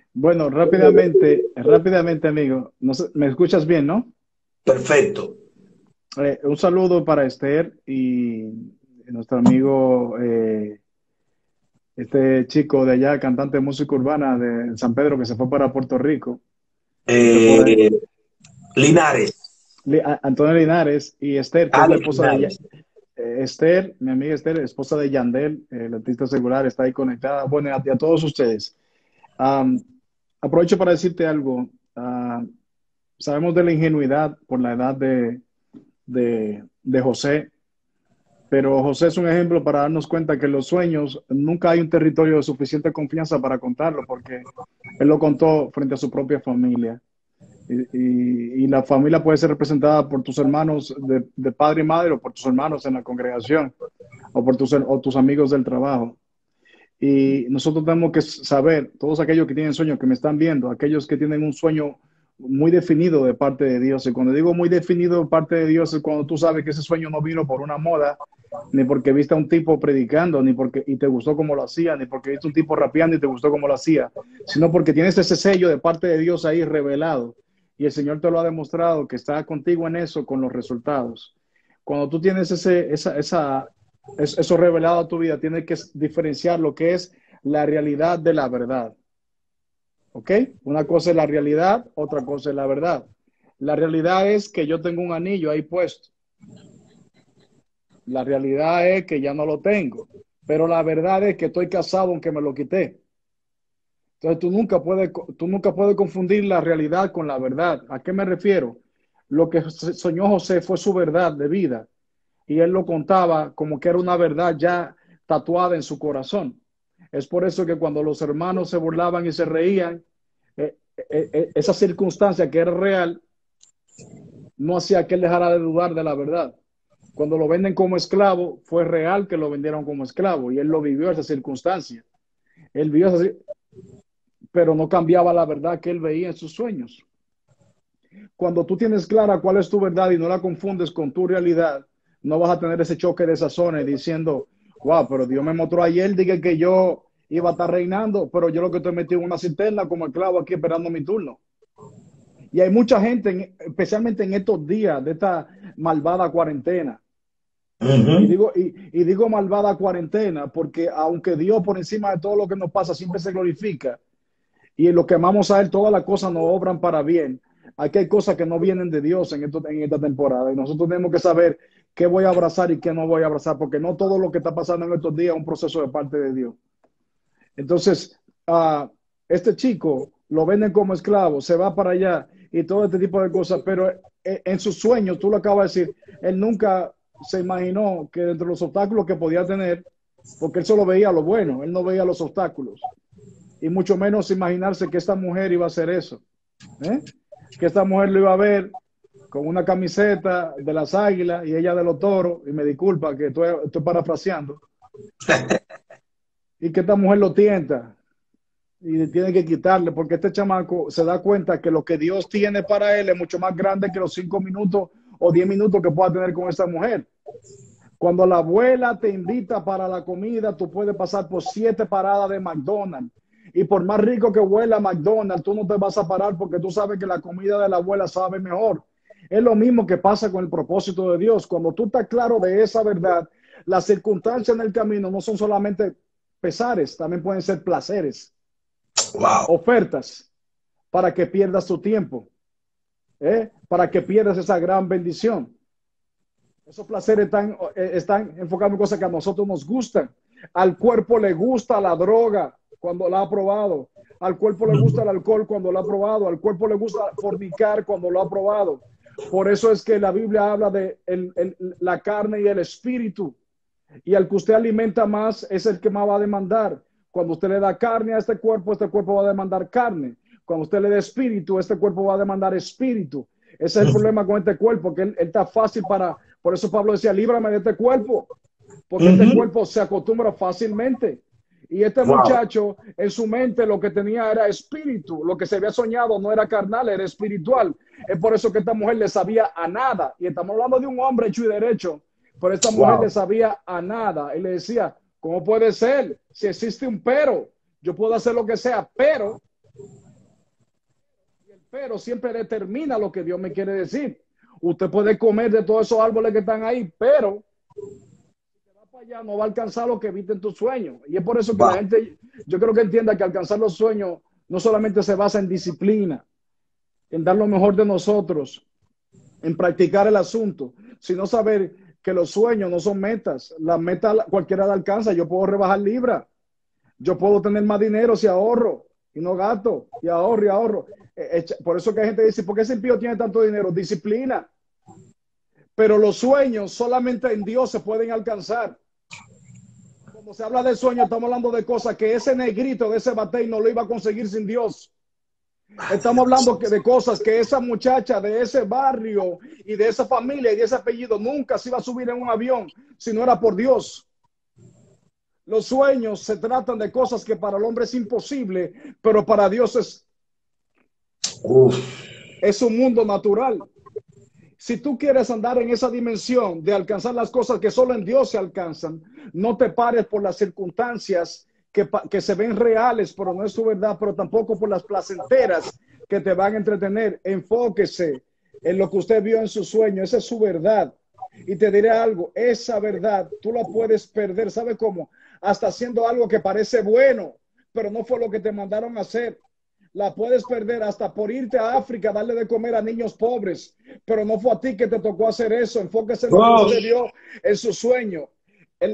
Bueno, rápidamente, rápidamente, amigo. No sé, ¿me escuchas bien, no? Perfecto. Eh, un saludo para Esther y nuestro amigo, eh, este chico de allá, cantante de música urbana de San Pedro, que se fue para Puerto Rico, que está por ahí. Eh, Linares, Li- a- Antonio Linares y Esther, que es la Alex esposa de Ya- Linares. eh, Esther, mi amiga Esther, esposa de Yandel, eh, el artista secular, está ahí conectada. Bueno, y a, y a todos ustedes. Am, Aprovecho para decirte algo. Ah, sabemos de la ingenuidad por la edad de, de, de José, pero José es un ejemplo para darnos cuenta que los sueños nunca hay un territorio de suficiente confianza para contarlo, porque él lo contó frente a su propia familia. Y, y- y la familia puede ser representada por tus hermanos de, de padre y madre, o por tus hermanos en la congregación, o por tus, o tus amigos del trabajo. Y nosotros tenemos que saber, todos aquellos que tienen sueños, que me están viendo, aquellos que tienen un sueño muy definido de parte de Dios. Y cuando digo muy definido de parte de Dios, es cuando tú sabes que ese sueño no vino por una moda, ni porque viste a un tipo predicando, ni porque y te gustó como lo hacía, ni porque viste un tipo rapeando y te gustó como lo hacía, sino porque tienes ese sello de parte de Dios ahí revelado. Y el Señor te lo ha demostrado que está contigo en eso, con los resultados. Cuando tú tienes ese, esa, esa, es- eso revelado a tu vida, tienes que diferenciar lo que es la realidad de la verdad. ¿Ok? Una cosa es la realidad, otra cosa es la verdad. La realidad es que yo tengo un anillo ahí puesto. La realidad es que ya no lo tengo. Pero la verdad es que estoy casado aunque me lo quité. Entonces tú nunca puedes, tú nunca puedes confundir la realidad con la verdad. ¿A qué me refiero? Lo que soñó José fue su verdad de vida. Y él lo contaba como que era una verdad ya tatuada en su corazón. Es por eso que cuando los hermanos se burlaban y se reían, eh, eh, eh, esa circunstancia que era real no hacía que él dejara de dudar de la verdad. Cuando lo venden como esclavo, fue real que lo vendieron como esclavo y él lo vivió esa circunstancia. Él vivió esa, pero no cambiaba la verdad que él veía en sus sueños. Cuando tú tienes clara cuál es tu verdad y no la confundes con tu realidad, no vas a tener ese choque de sazones diciendo, wow, pero Dios me mostró ayer, dije que yo iba a estar reinando, pero yo lo que estoy metido en una cisterna como esclavo aquí esperando mi turno. Y hay mucha gente, especialmente en estos días de esta malvada cuarentena. Y Ujú. digo, y, y digo malvada cuarentena porque aunque Dios por encima de todo lo que nos pasa siempre se glorifica, y en lo que amamos a Él, todas las cosas nos obran para bien. Aquí hay cosas que no vienen de Dios en, esto, en esta temporada y nosotros tenemos que saber qué voy a abrazar y qué no voy a abrazar, porque no todo lo que está pasando en estos días es un proceso de parte de Dios. Entonces, uh, este chico lo venden como esclavo, se va para allá y todo este tipo de cosas, pero en sus sueños, tú lo acabas de decir, él nunca se imaginó que dentro de los obstáculos que podía tener, porque él solo veía lo bueno, él no veía los obstáculos y mucho menos imaginarse que esta mujer iba a hacer eso, ¿eh? Que esta mujer lo iba a ver con una camiseta de las águilas y ella de los toros, y me disculpa que estoy, estoy parafraseando, y que esta mujer lo tienta y tiene que quitarle, porque este chamaco se da cuenta que lo que Dios tiene para él es mucho más grande que los cinco minutos o diez minutos que pueda tener con esta mujer. Cuando la abuela te invita para la comida, tú puedes pasar por siete paradas de McDonald's. Y por más rico que huela McDonald's, tú no te vas a parar porque tú sabes que la comida de la abuela sabe mejor. Es lo mismo que pasa con el propósito de Dios. Cuando tú estás claro de esa verdad, las circunstancias en el camino no son solamente pesares, también pueden ser placeres, Wow. ofertas para que pierdas tu tiempo, ¿eh? Para que pierdas esa gran bendición. Esos placeres están, eh, están enfocados en cosas que a nosotros nos gustan. Al cuerpo le gusta la droga cuando la ha probado. Al cuerpo le gusta el alcohol cuando lo ha probado. Al cuerpo le gusta fornicar cuando lo ha probado. Por eso es que la Biblia habla de el, el, la carne y el espíritu. Y al que usted alimenta más es el que más va a demandar. Cuando usted le da carne a este cuerpo, este cuerpo va a demandar carne. Cuando usted le da espíritu, este cuerpo va a demandar espíritu. Ese es el problema con este cuerpo, que él, él está fácil para... Por eso Pablo decía, líbrame de este cuerpo, porque este Ujú. cuerpo se acostumbra fácilmente. Y este Wow. muchacho, en su mente, lo que tenía era espíritu. Lo que se había soñado no era carnal, era espiritual. Es por eso que esta mujer le sabía a nada. Y estamos hablando de un hombre hecho y derecho. Pero esta mujer le Wow. sabía a nada. Y le decía, ¿cómo puede ser? Si existe un pero, yo puedo hacer lo que sea, pero pero siempre determina lo que Dios me quiere decir. Usted puede comer de todos esos árboles que están ahí, pero si te va para allá no va a alcanzar lo que viste en tus sueños. Y es por eso que la Va. gente, yo creo que entienda que alcanzar los sueños no solamente se basa en disciplina, en dar lo mejor de nosotros, en practicar el asunto, sino saber que los sueños no son metas. Las metas cualquiera la alcanza. Yo puedo rebajar libras, yo puedo tener más dinero si ahorro y no gasto, y ahorro y ahorro. Eh, eh, por eso que hay gente que dice, ¿por qué ese impío tiene tanto dinero? Disciplina. Pero los sueños solamente en Dios se pueden alcanzar. Cuando se habla de sueños, estamos hablando de cosas que ese negrito de ese batey no lo iba a conseguir sin Dios. Estamos hablando que de cosas que esa muchacha de ese barrio y de esa familia y de ese apellido nunca se iba a subir en un avión si no era por Dios. Los sueños se tratan de cosas que para el hombre es imposible, pero para Dios es, Uf. es un mundo natural. Si tú quieres andar en esa dimensión de alcanzar las cosas que solo en Dios se alcanzan, no te pares por las circunstancias que, que se ven reales, pero no es su verdad, pero tampoco por las placenteras que te van a entretener. Enfóquese en lo que usted vio en su sueño, esa es su verdad. Y te diré algo, esa verdad tú la puedes perder, ¿sabe cómo? Hasta haciendo algo que parece bueno, pero no fue lo que te mandaron a hacer. La puedes perder hasta por irte a África, darle de comer a niños pobres, pero no fue a ti que te tocó hacer eso. Enfóquese en lo que usted vio en su sueño. El,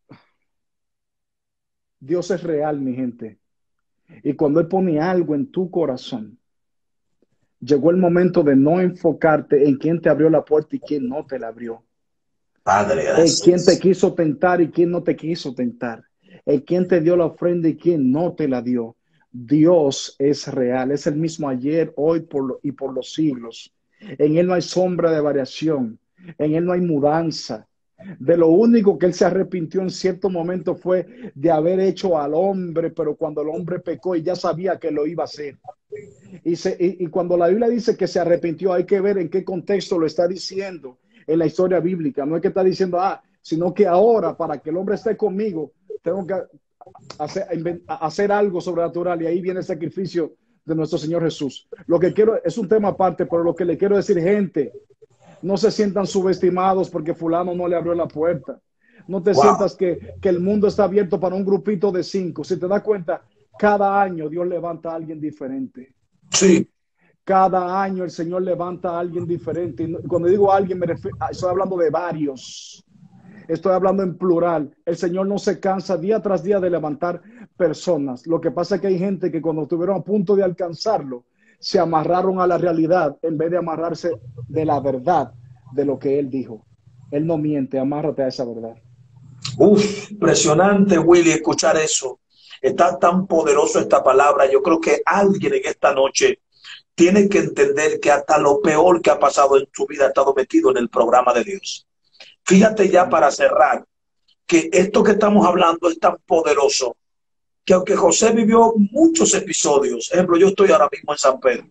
Dios es real, mi gente. Y cuando Él pone algo en tu corazón, llegó el momento de no enfocarte en quién te abrió la puerta y quién no te la abrió. Padre, En quién te gracias. quiso tentar y quién no te quiso tentar. En quién te dio la ofrenda y quién no te la dio. Dios es real, es el mismo ayer, hoy por lo, y por los siglos. En Él no hay sombra de variación, en Él no hay mudanza. De lo único que Él se arrepintió en cierto momento fue de haber hecho al hombre, pero cuando el hombre pecó y ya sabía que lo iba a hacer. Y, se, y, y cuando la Biblia dice que se arrepintió, hay que ver en qué contexto lo está diciendo en la historia bíblica. No es que está diciendo, ah, sino que ahora para que el hombre esté conmigo, tengo que hacer, hacer algo sobrenatural, y ahí viene el sacrificio de nuestro Señor Jesús. Lo que quiero es un tema aparte, pero lo que le quiero decir, gente, no se sientan subestimados porque fulano no le abrió la puerta. No te Wow. sientas que, que el mundo está abierto para un grupito de cinco. Si te das cuenta, cada año Dios levanta a alguien diferente. Sí. Cada año el Señor levanta a alguien diferente. Y cuando digo alguien, me refiero, estoy hablando de varios. Estoy hablando en plural. El Señor no se cansa día tras día de levantar personas. Lo que pasa es que hay gente que cuando estuvieron a punto de alcanzarlo, se amarraron a la realidad en vez de amarrarse de la verdad de lo que Él dijo. Él no miente, amárrate a esa verdad. Uf, impresionante, Willy, escuchar eso. Está tan poderoso esta palabra. Yo creo que alguien en esta noche tiene que entender que hasta lo peor que ha pasado en su vida ha estado metido en el programa de Dios. Fíjate ya para cerrar, que esto que estamos hablando es tan poderoso, que aunque José vivió muchos episodios, ejemplo, yo estoy ahora mismo en San Pedro,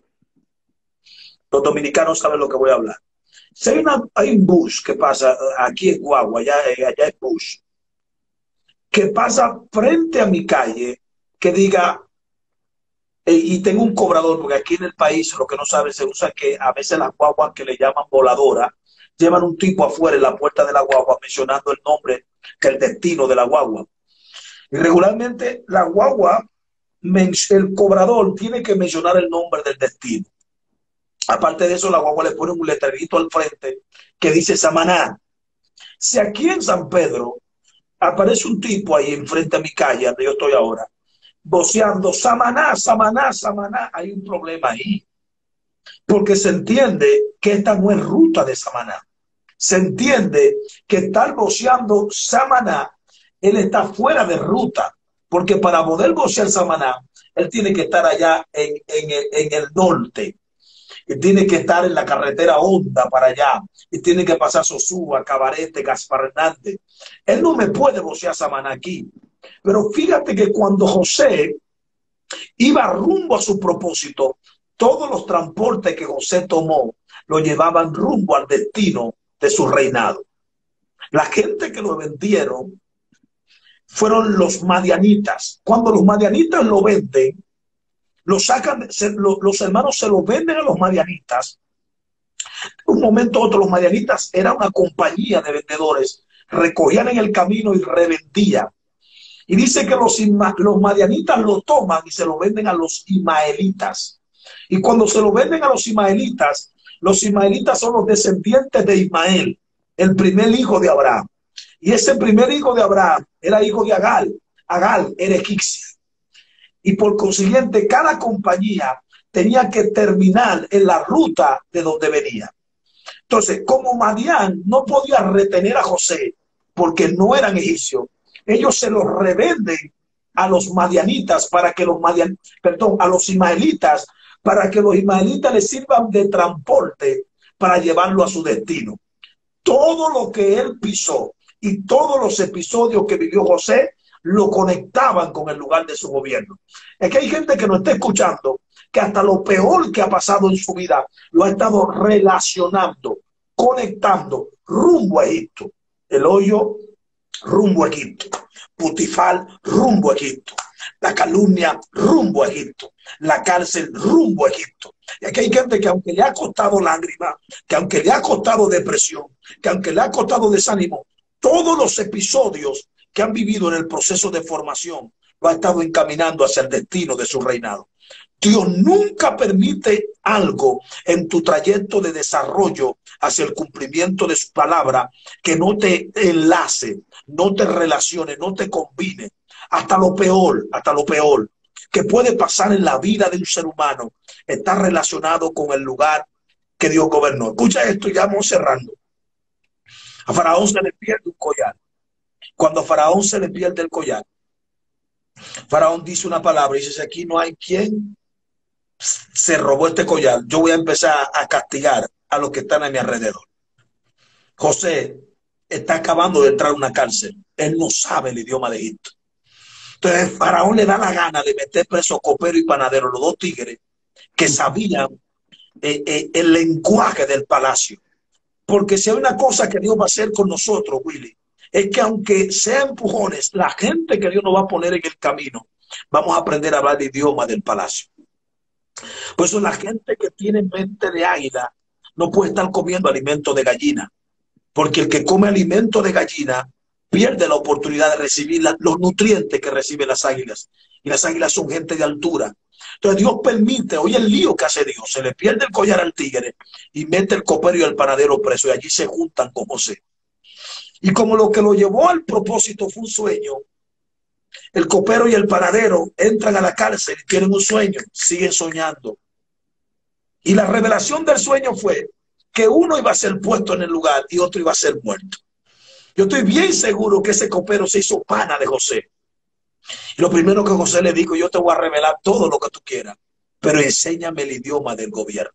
los dominicanos saben lo que voy a hablar. Si hay, una, hay un bus que pasa aquí en Guagua, allá, allá es bus, que pasa frente a mi calle, que diga, eh, y tengo un cobrador, porque aquí en el país, lo que no saben, se usa que a veces las guaguas que le llaman voladoras, llevan un tipo afuera en la puerta de la guagua mencionando el nombre, que el destino de la guagua. Y regularmente la guagua, el cobrador tiene que mencionar el nombre del destino. Aparte de eso, la guagua le pone un letrerito al frente que dice Samaná. Si aquí en San Pedro aparece un tipo ahí enfrente a mi calle, donde yo estoy ahora, voceando Samaná, Samaná, Samaná, hay un problema ahí. Porque se entiende que esta no es ruta de Samaná. Se entiende que estar voceando Samaná, él está fuera de ruta. Porque para poder vocear Samaná, él tiene que estar allá en, en, en el norte. Y tiene que estar en la carretera Honda para allá. Y tiene que pasar Sosúa, Cabarete, Gaspar Hernández. Él no me puede vocear Samaná aquí. Pero fíjate que cuando José iba rumbo a su propósito, todos los transportes que José tomó lo llevaban rumbo al destino de su reinado. La gente que lo vendieron fueron los madianitas. Cuando los madianitas lo venden, Lo sacan, se, lo, los hermanos se lo venden a los madianitas. Un momento u otro, los madianitas era una compañía de vendedores, recogían en el camino y revendían. Y dice que los, los madianitas lo toman y se lo venden a los ismaelitas. Y cuando se lo venden a los ismaelitas, los ismaelitas son los descendientes de Ismael, el primer hijo de Abraham. Y ese primer hijo de Abraham era hijo de Agal. Agal era egipcia. Y por consiguiente, cada compañía tenía que terminar en la ruta de donde venía. Entonces, como Madián no podía retener a José porque no eran egipcios, ellos se los revenden a los madianitas para que los madian, perdón, a los ismaelitas para que los ismaelitas les sirvan de transporte para llevarlo a su destino. Todo lo que él pisó y todos los episodios que vivió José lo conectaban con el lugar de su gobierno. Es que hay gente que no está escuchando que hasta lo peor que ha pasado en su vida lo ha estado relacionando, conectando rumbo a Egipto. El hoyo rumbo a Egipto. Putifal rumbo a Egipto. La calumnia rumbo a Egipto. La cárcel rumbo a Egipto. Y aquí hay gente que aunque le ha costado lágrimas, que aunque le ha costado depresión, que aunque le ha costado desánimo, todos los episodios que han vivido en el proceso de formación lo ha estado encaminando hacia el destino de su reinado. Dios nunca permite algo en tu trayecto de desarrollo hacia el cumplimiento de su palabra que no te enlace, no te relacione, no te combine. Hasta lo peor, hasta lo peor que puede pasar en la vida de un ser humano está relacionado con el lugar que Dios gobernó. Escucha esto y ya vamos cerrando. A Faraón se le pierde un collar. Cuando a Faraón se le pierde el collar, Faraón dice una palabra y dice: aquí no hay quien se robó este collar. Yo voy a empezar a castigar a los que están a mi alrededor. José está acabando de entrar a una cárcel. Él no sabe el idioma de Egipto. Entonces Faraón le da la gana de meter preso copero y panadero, los dos tigres que sabían eh, eh, el lenguaje del palacio. Porque si hay una cosa que Dios va a hacer con nosotros, Willy, es que aunque sean empujones, la gente que Dios nos va a poner en el camino, vamos a aprender a hablar el idioma del palacio. Por eso la gente que tiene mente de águila no puede estar comiendo alimento de gallina, porque el que come alimento de gallina pierde la oportunidad de recibir la, los nutrientes que reciben las águilas. Y las águilas son gente de altura. Entonces Dios permite, oye el lío que hace Dios, se le pierde el collar al tigre y mete el copero y el panadero preso y allí se juntan con José. Y como lo que lo llevó al propósito fue un sueño, el copero y el panadero entran a la cárcel y tienen un sueño, siguen soñando. Y la revelación del sueño fue que uno iba a ser puesto en el lugar y otro iba a ser muerto. Yo estoy bien seguro que ese copero se hizo pana de José. Y lo primero que José le dijo: yo te voy a revelar todo lo que tú quieras, pero enséñame el idioma del gobierno.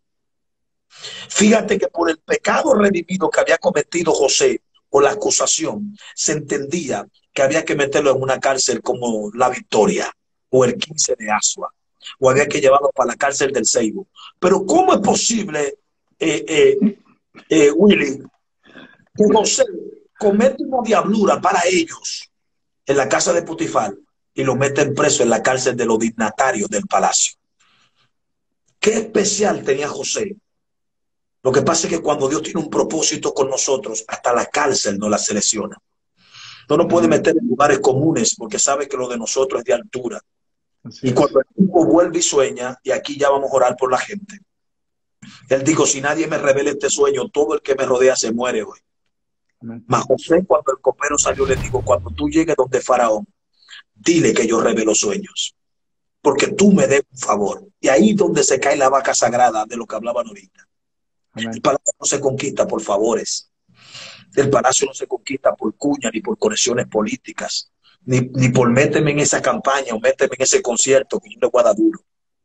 Fíjate que por el pecado redimido que había cometido José, o la acusación, se entendía que había que meterlo en una cárcel como La Victoria o el quince de Asua, o había que llevarlo para la cárcel del Seibo. Pero ¿cómo es posible, eh, eh, eh, Willy, que José comete una diablura para ellos en la casa de Putifar y lo meten preso en la cárcel de los dignatarios del palacio? ¿Qué especial tenía José? Lo que pasa es que cuando Dios tiene un propósito con nosotros, hasta la cárcel no la selecciona. No nos puede meter en lugares comunes porque sabe que lo de nosotros es de altura. Así y es. Cuando el tipo vuelve y sueña, y aquí ya vamos a orar por la gente, él dijo: si nadie me revela este sueño, todo el que me rodea se muere hoy. Amén. Mas José, cuando el copero salió, le dijo: cuando tú llegues donde Faraón, dile que yo revelo sueños, porque tú me des un favor. Y ahí es donde se cae la vaca sagrada de lo que hablaban ahorita. Amén. El palacio no se conquista por favores. El palacio no se conquista por cuñas ni por conexiones políticas, ni, ni por méteme en esa campaña o méteme en ese concierto que yo le voy a dar duro.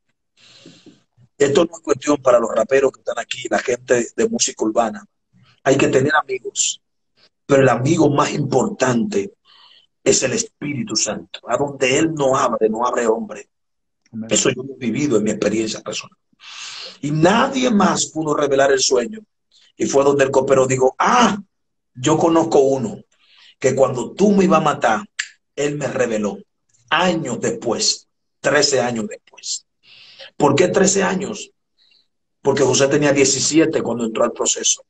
Esto no es cuestión para los raperos que están aquí, la gente de música urbana. Hay que tener amigos, pero el amigo más importante es el Espíritu Santo. A donde Él no abre, no abre hombre. Amén. Eso yo lo he vivido en mi experiencia personal. Y nadie más pudo revelar el sueño. Y fue donde el copero dijo: ah, yo conozco uno que cuando tú me ibas a matar, él me reveló años después, trece años después. ¿Por qué trece años? Porque José tenía diecisiete cuando entró al proceso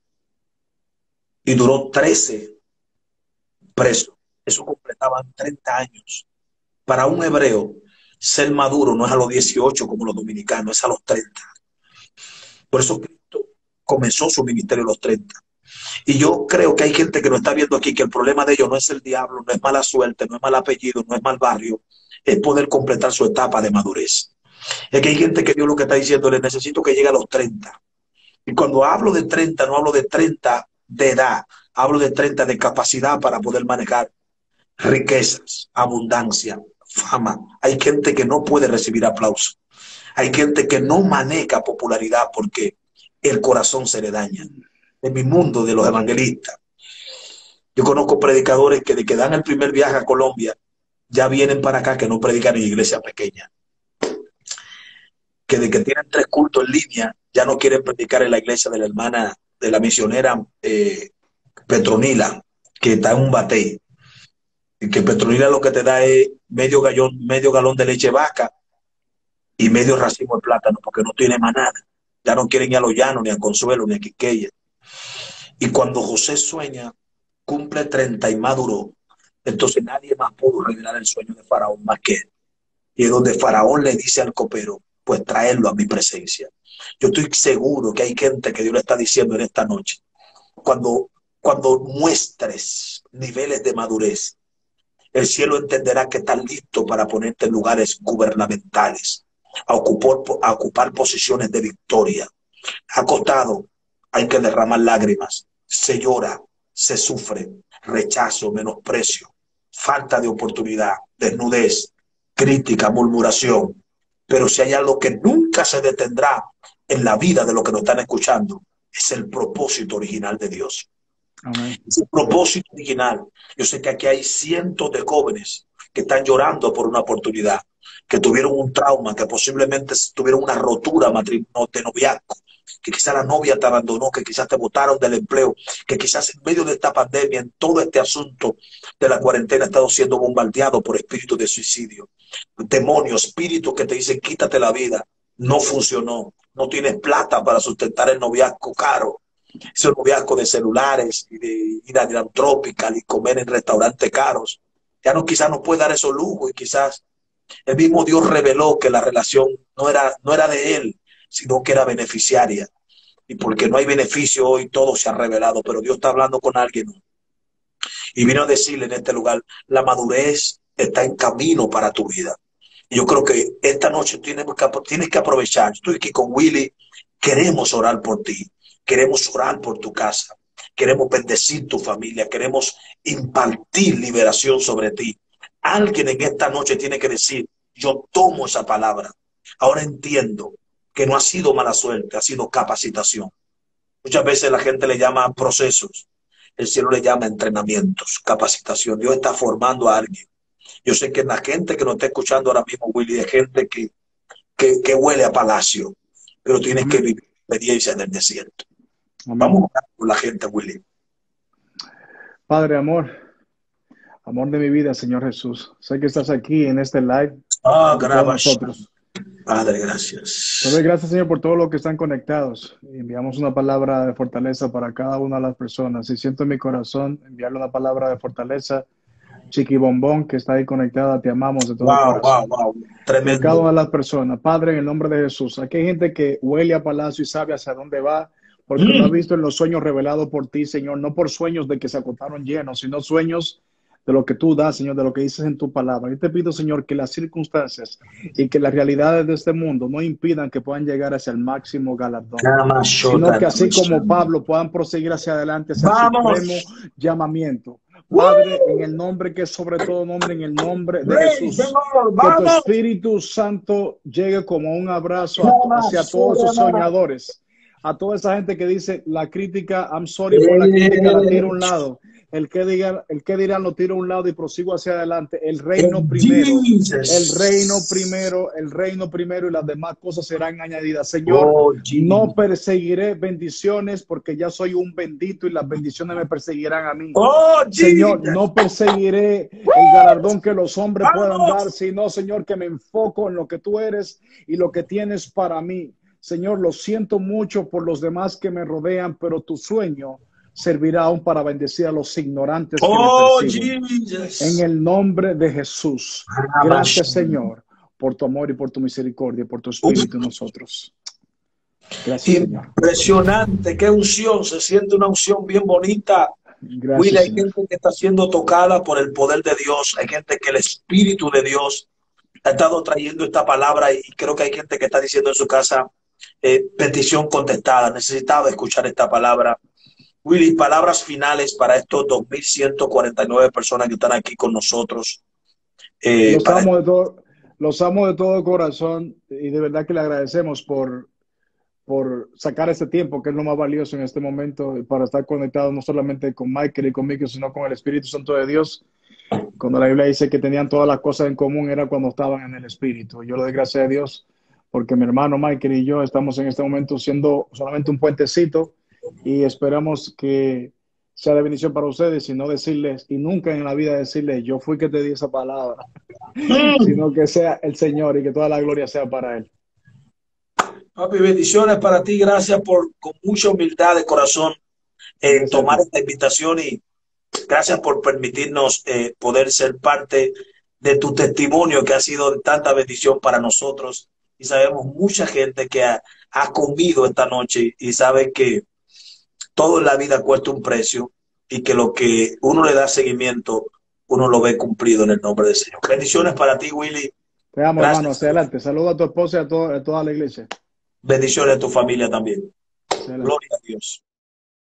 y duró trece preso. Eso completaban treinta años. Para un hebreo, ser maduro no es a los dieciocho como los dominicanos, es a los treinta. Por eso Cristo comenzó su ministerio a los treinta. Y yo creo que hay gente que no está viendo aquí que el problema de ellos no es el diablo, no es mala suerte, no es mal apellido, no es mal barrio, es poder completar su etapa de madurez. Es que hay gente que Dios lo que está diciendo, les necesito que llegue a los treinta. Y cuando hablo de treinta, no hablo de treinta de edad, hablo de treinta de capacidad para poder manejar riquezas, abundancia, fama. Hay gente que no puede recibir aplauso. Hay gente que no maneja popularidad porque el corazón se le daña. En mi mundo de los evangelistas, yo conozco predicadores que de que dan el primer viaje a Colombia, ya vienen para acá que no predican en iglesia pequeña. Que de que tienen tres cultos en línea, ya no quieren predicar en la iglesia de la hermana, de la misionera eh, Petronila, que está en un batey. Y que Petronila lo que te da es medio gallón, medio galón de leche vaca y medio racimo de plátano, porque no tiene más nada. Ya no quieren ni a los llanos, ni a Consuelo, ni a Quiqueya. Y cuando José sueña, cumple treinta y maduró, entonces nadie más pudo revelar el sueño de Faraón más que él. Y es donde Faraón le dice al copero, pues traerlo a mi presencia. Yo estoy seguro que hay gente que Dios le está diciendo en esta noche, cuando, cuando muestres niveles de madurez, el cielo entenderá que estás listo para ponerte en lugares gubernamentales, a ocupar, a ocupar posiciones de victoria. Ha costado, hay que derramar lágrimas, se llora, se sufre, rechazo, menosprecio, falta de oportunidad, desnudez, crítica, murmuración. Pero si hay algo que nunca se detendrá en la vida de los que nos están escuchando, es el propósito original de Dios. Amén. Es el propósito original. Yo sé que aquí hay cientos de jóvenes que están llorando por una oportunidad, que tuvieron un trauma, que posiblemente tuvieron una rotura de noviazgo, que quizás la novia te abandonó, que quizás te botaron del empleo, que quizás en medio de esta pandemia, en todo este asunto de la cuarentena, ha estado siendo bombardeado por espíritus de suicidio, demonios, espíritus que te dicen quítate la vida. No funcionó, no tienes plata para sustentar el noviazgo caro, ese noviazgo de celulares y de ir a Gran Tropical y comer en restaurantes caros. Ya no, quizás no puede dar esos lujos y quizás el mismo Dios reveló que la relación no era, no era de él, sino que era beneficiaria. Y porque no hay beneficio hoy, todo se ha revelado, pero Dios está hablando con alguien. Y vino a decirle en este lugar, la madurez está en camino para tu vida. Y yo creo que esta noche tienes que, tienes que aprovechar. Estoy aquí con Willy, queremos orar por ti, queremos orar por tu casa, queremos bendecir tu familia, queremos impartir liberación sobre ti. Alguien en esta noche tiene que decir, yo tomo esa palabra. Ahora entiendo que no ha sido mala suerte, ha sido capacitación. Muchas veces la gente le llama procesos, el cielo le llama entrenamientos, capacitación. Dios está formando a alguien. Yo sé que la gente que nos está escuchando ahora mismo, Willy, es gente que, que, que huele a palacio, pero tienes que vivir experiencia en el desierto. Amén. Vamos a hablar con la gente, Willy. Padre, amor, amor de mi vida, Señor Jesús. Sé que estás aquí en este live. Ah, gracias. Padre, gracias. Te doy gracias, Señor, por todo lo que están conectados. Enviamos una palabra de fortaleza para cada una de las personas. Y siento en mi corazón enviarle una palabra de fortaleza. Chiqui Bombón, que está ahí conectada, te amamos de todo wow, corazón. Wow, wow, tremendo. Por cada una de las personas. Padre, en el nombre de Jesús. Aquí hay gente que huele a palacio y sabe hacia dónde va, porque mm. lo ha visto en los sueños revelados por ti, Señor. No por sueños de que se acotaron llenos, sino sueños de lo que tú das, Señor, de lo que dices en tu palabra. Yo te pido, Señor, que las circunstancias y que las realidades de este mundo no impidan que puedan llegar hacia el máximo galardón, sino que así como Pablo puedan proseguir hacia adelante hacia el supremo llamamiento. Padre, en el nombre que es sobre todo nombre, en el nombre de Jesús, que tu Espíritu Santo llegue como un abrazo a, hacia todos esos soñadores, a toda esa gente que dice la crítica, I'm sorry por la crítica, la tiro a un lado. El que diga, el que dirán lo tiro a un lado y prosigo hacia adelante. El reino In primero, el reino Jesus. primero, el reino primero y las demás cosas serán añadidas. Señor, Oh, no Jesus. perseguiré bendiciones porque ya soy un bendito y las bendiciones me perseguirán a mí. Oh, Señor, Jesus. no perseguiré el galardón que los hombres puedan dar, Vamos. sino, Señor, que me enfoco en lo que tú eres y lo que tienes para mí. Señor, lo siento mucho por los demás que me rodean, pero tu sueño servirá aún para bendecir a los ignorantes que me Oh, persiguen. En Jesus. el nombre de Jesús. Gracias, Señor, por tu amor y por tu misericordia, por tu espíritu en nosotros. Gracias, Señor. Impresionante, qué unción, se siente una unción bien bonita. Will, Gracias, hay Señor. gente que está siendo tocada por el poder de Dios, hay gente que el Espíritu de Dios ha estado trayendo esta palabra y creo que hay gente que está diciendo en su casa, eh, petición contestada, necesitaba escuchar esta palabra. Willy, palabras finales para estos dos mil ciento cuarenta y nueve personas que están aquí con nosotros. Eh, Los para... amo de todo, los amo de todo corazón y de verdad que le agradecemos por, por sacar este tiempo, que es lo más valioso en este momento, para estar conectado no solamente con Michael y conmigo, sino con el Espíritu Santo de Dios. Cuando la Biblia dice que tenían todas las cosas en común, era cuando estaban en el Espíritu. Yo le doy gracias a Dios porque mi hermano Michael y yo estamos en este momento siendo solamente un puentecito y esperamos que sea de bendición para ustedes y no decirles, y nunca en la vida decirles, yo fui que te di esa palabra, sino que sea el Señor y que toda la gloria sea para Él. Papi, bendiciones para ti, gracias por con mucha humildad de corazón eh, Gracias a tomar ti. esta invitación y gracias por permitirnos eh, poder ser parte de tu testimonio que ha sido de tanta bendición para nosotros. Y sabemos mucha gente que ha, ha comido esta noche y sabe que todo en la vida cuesta un precio y que lo que uno le da seguimiento, uno lo ve cumplido en el nombre del Señor. Bendiciones para ti, Willy. Te amo, hermano. Gracias. Hacia adelante. Saludos a tu esposa y a, todo, a toda la iglesia. Bendiciones a tu familia también. Hacia adelante. Gloria a Dios.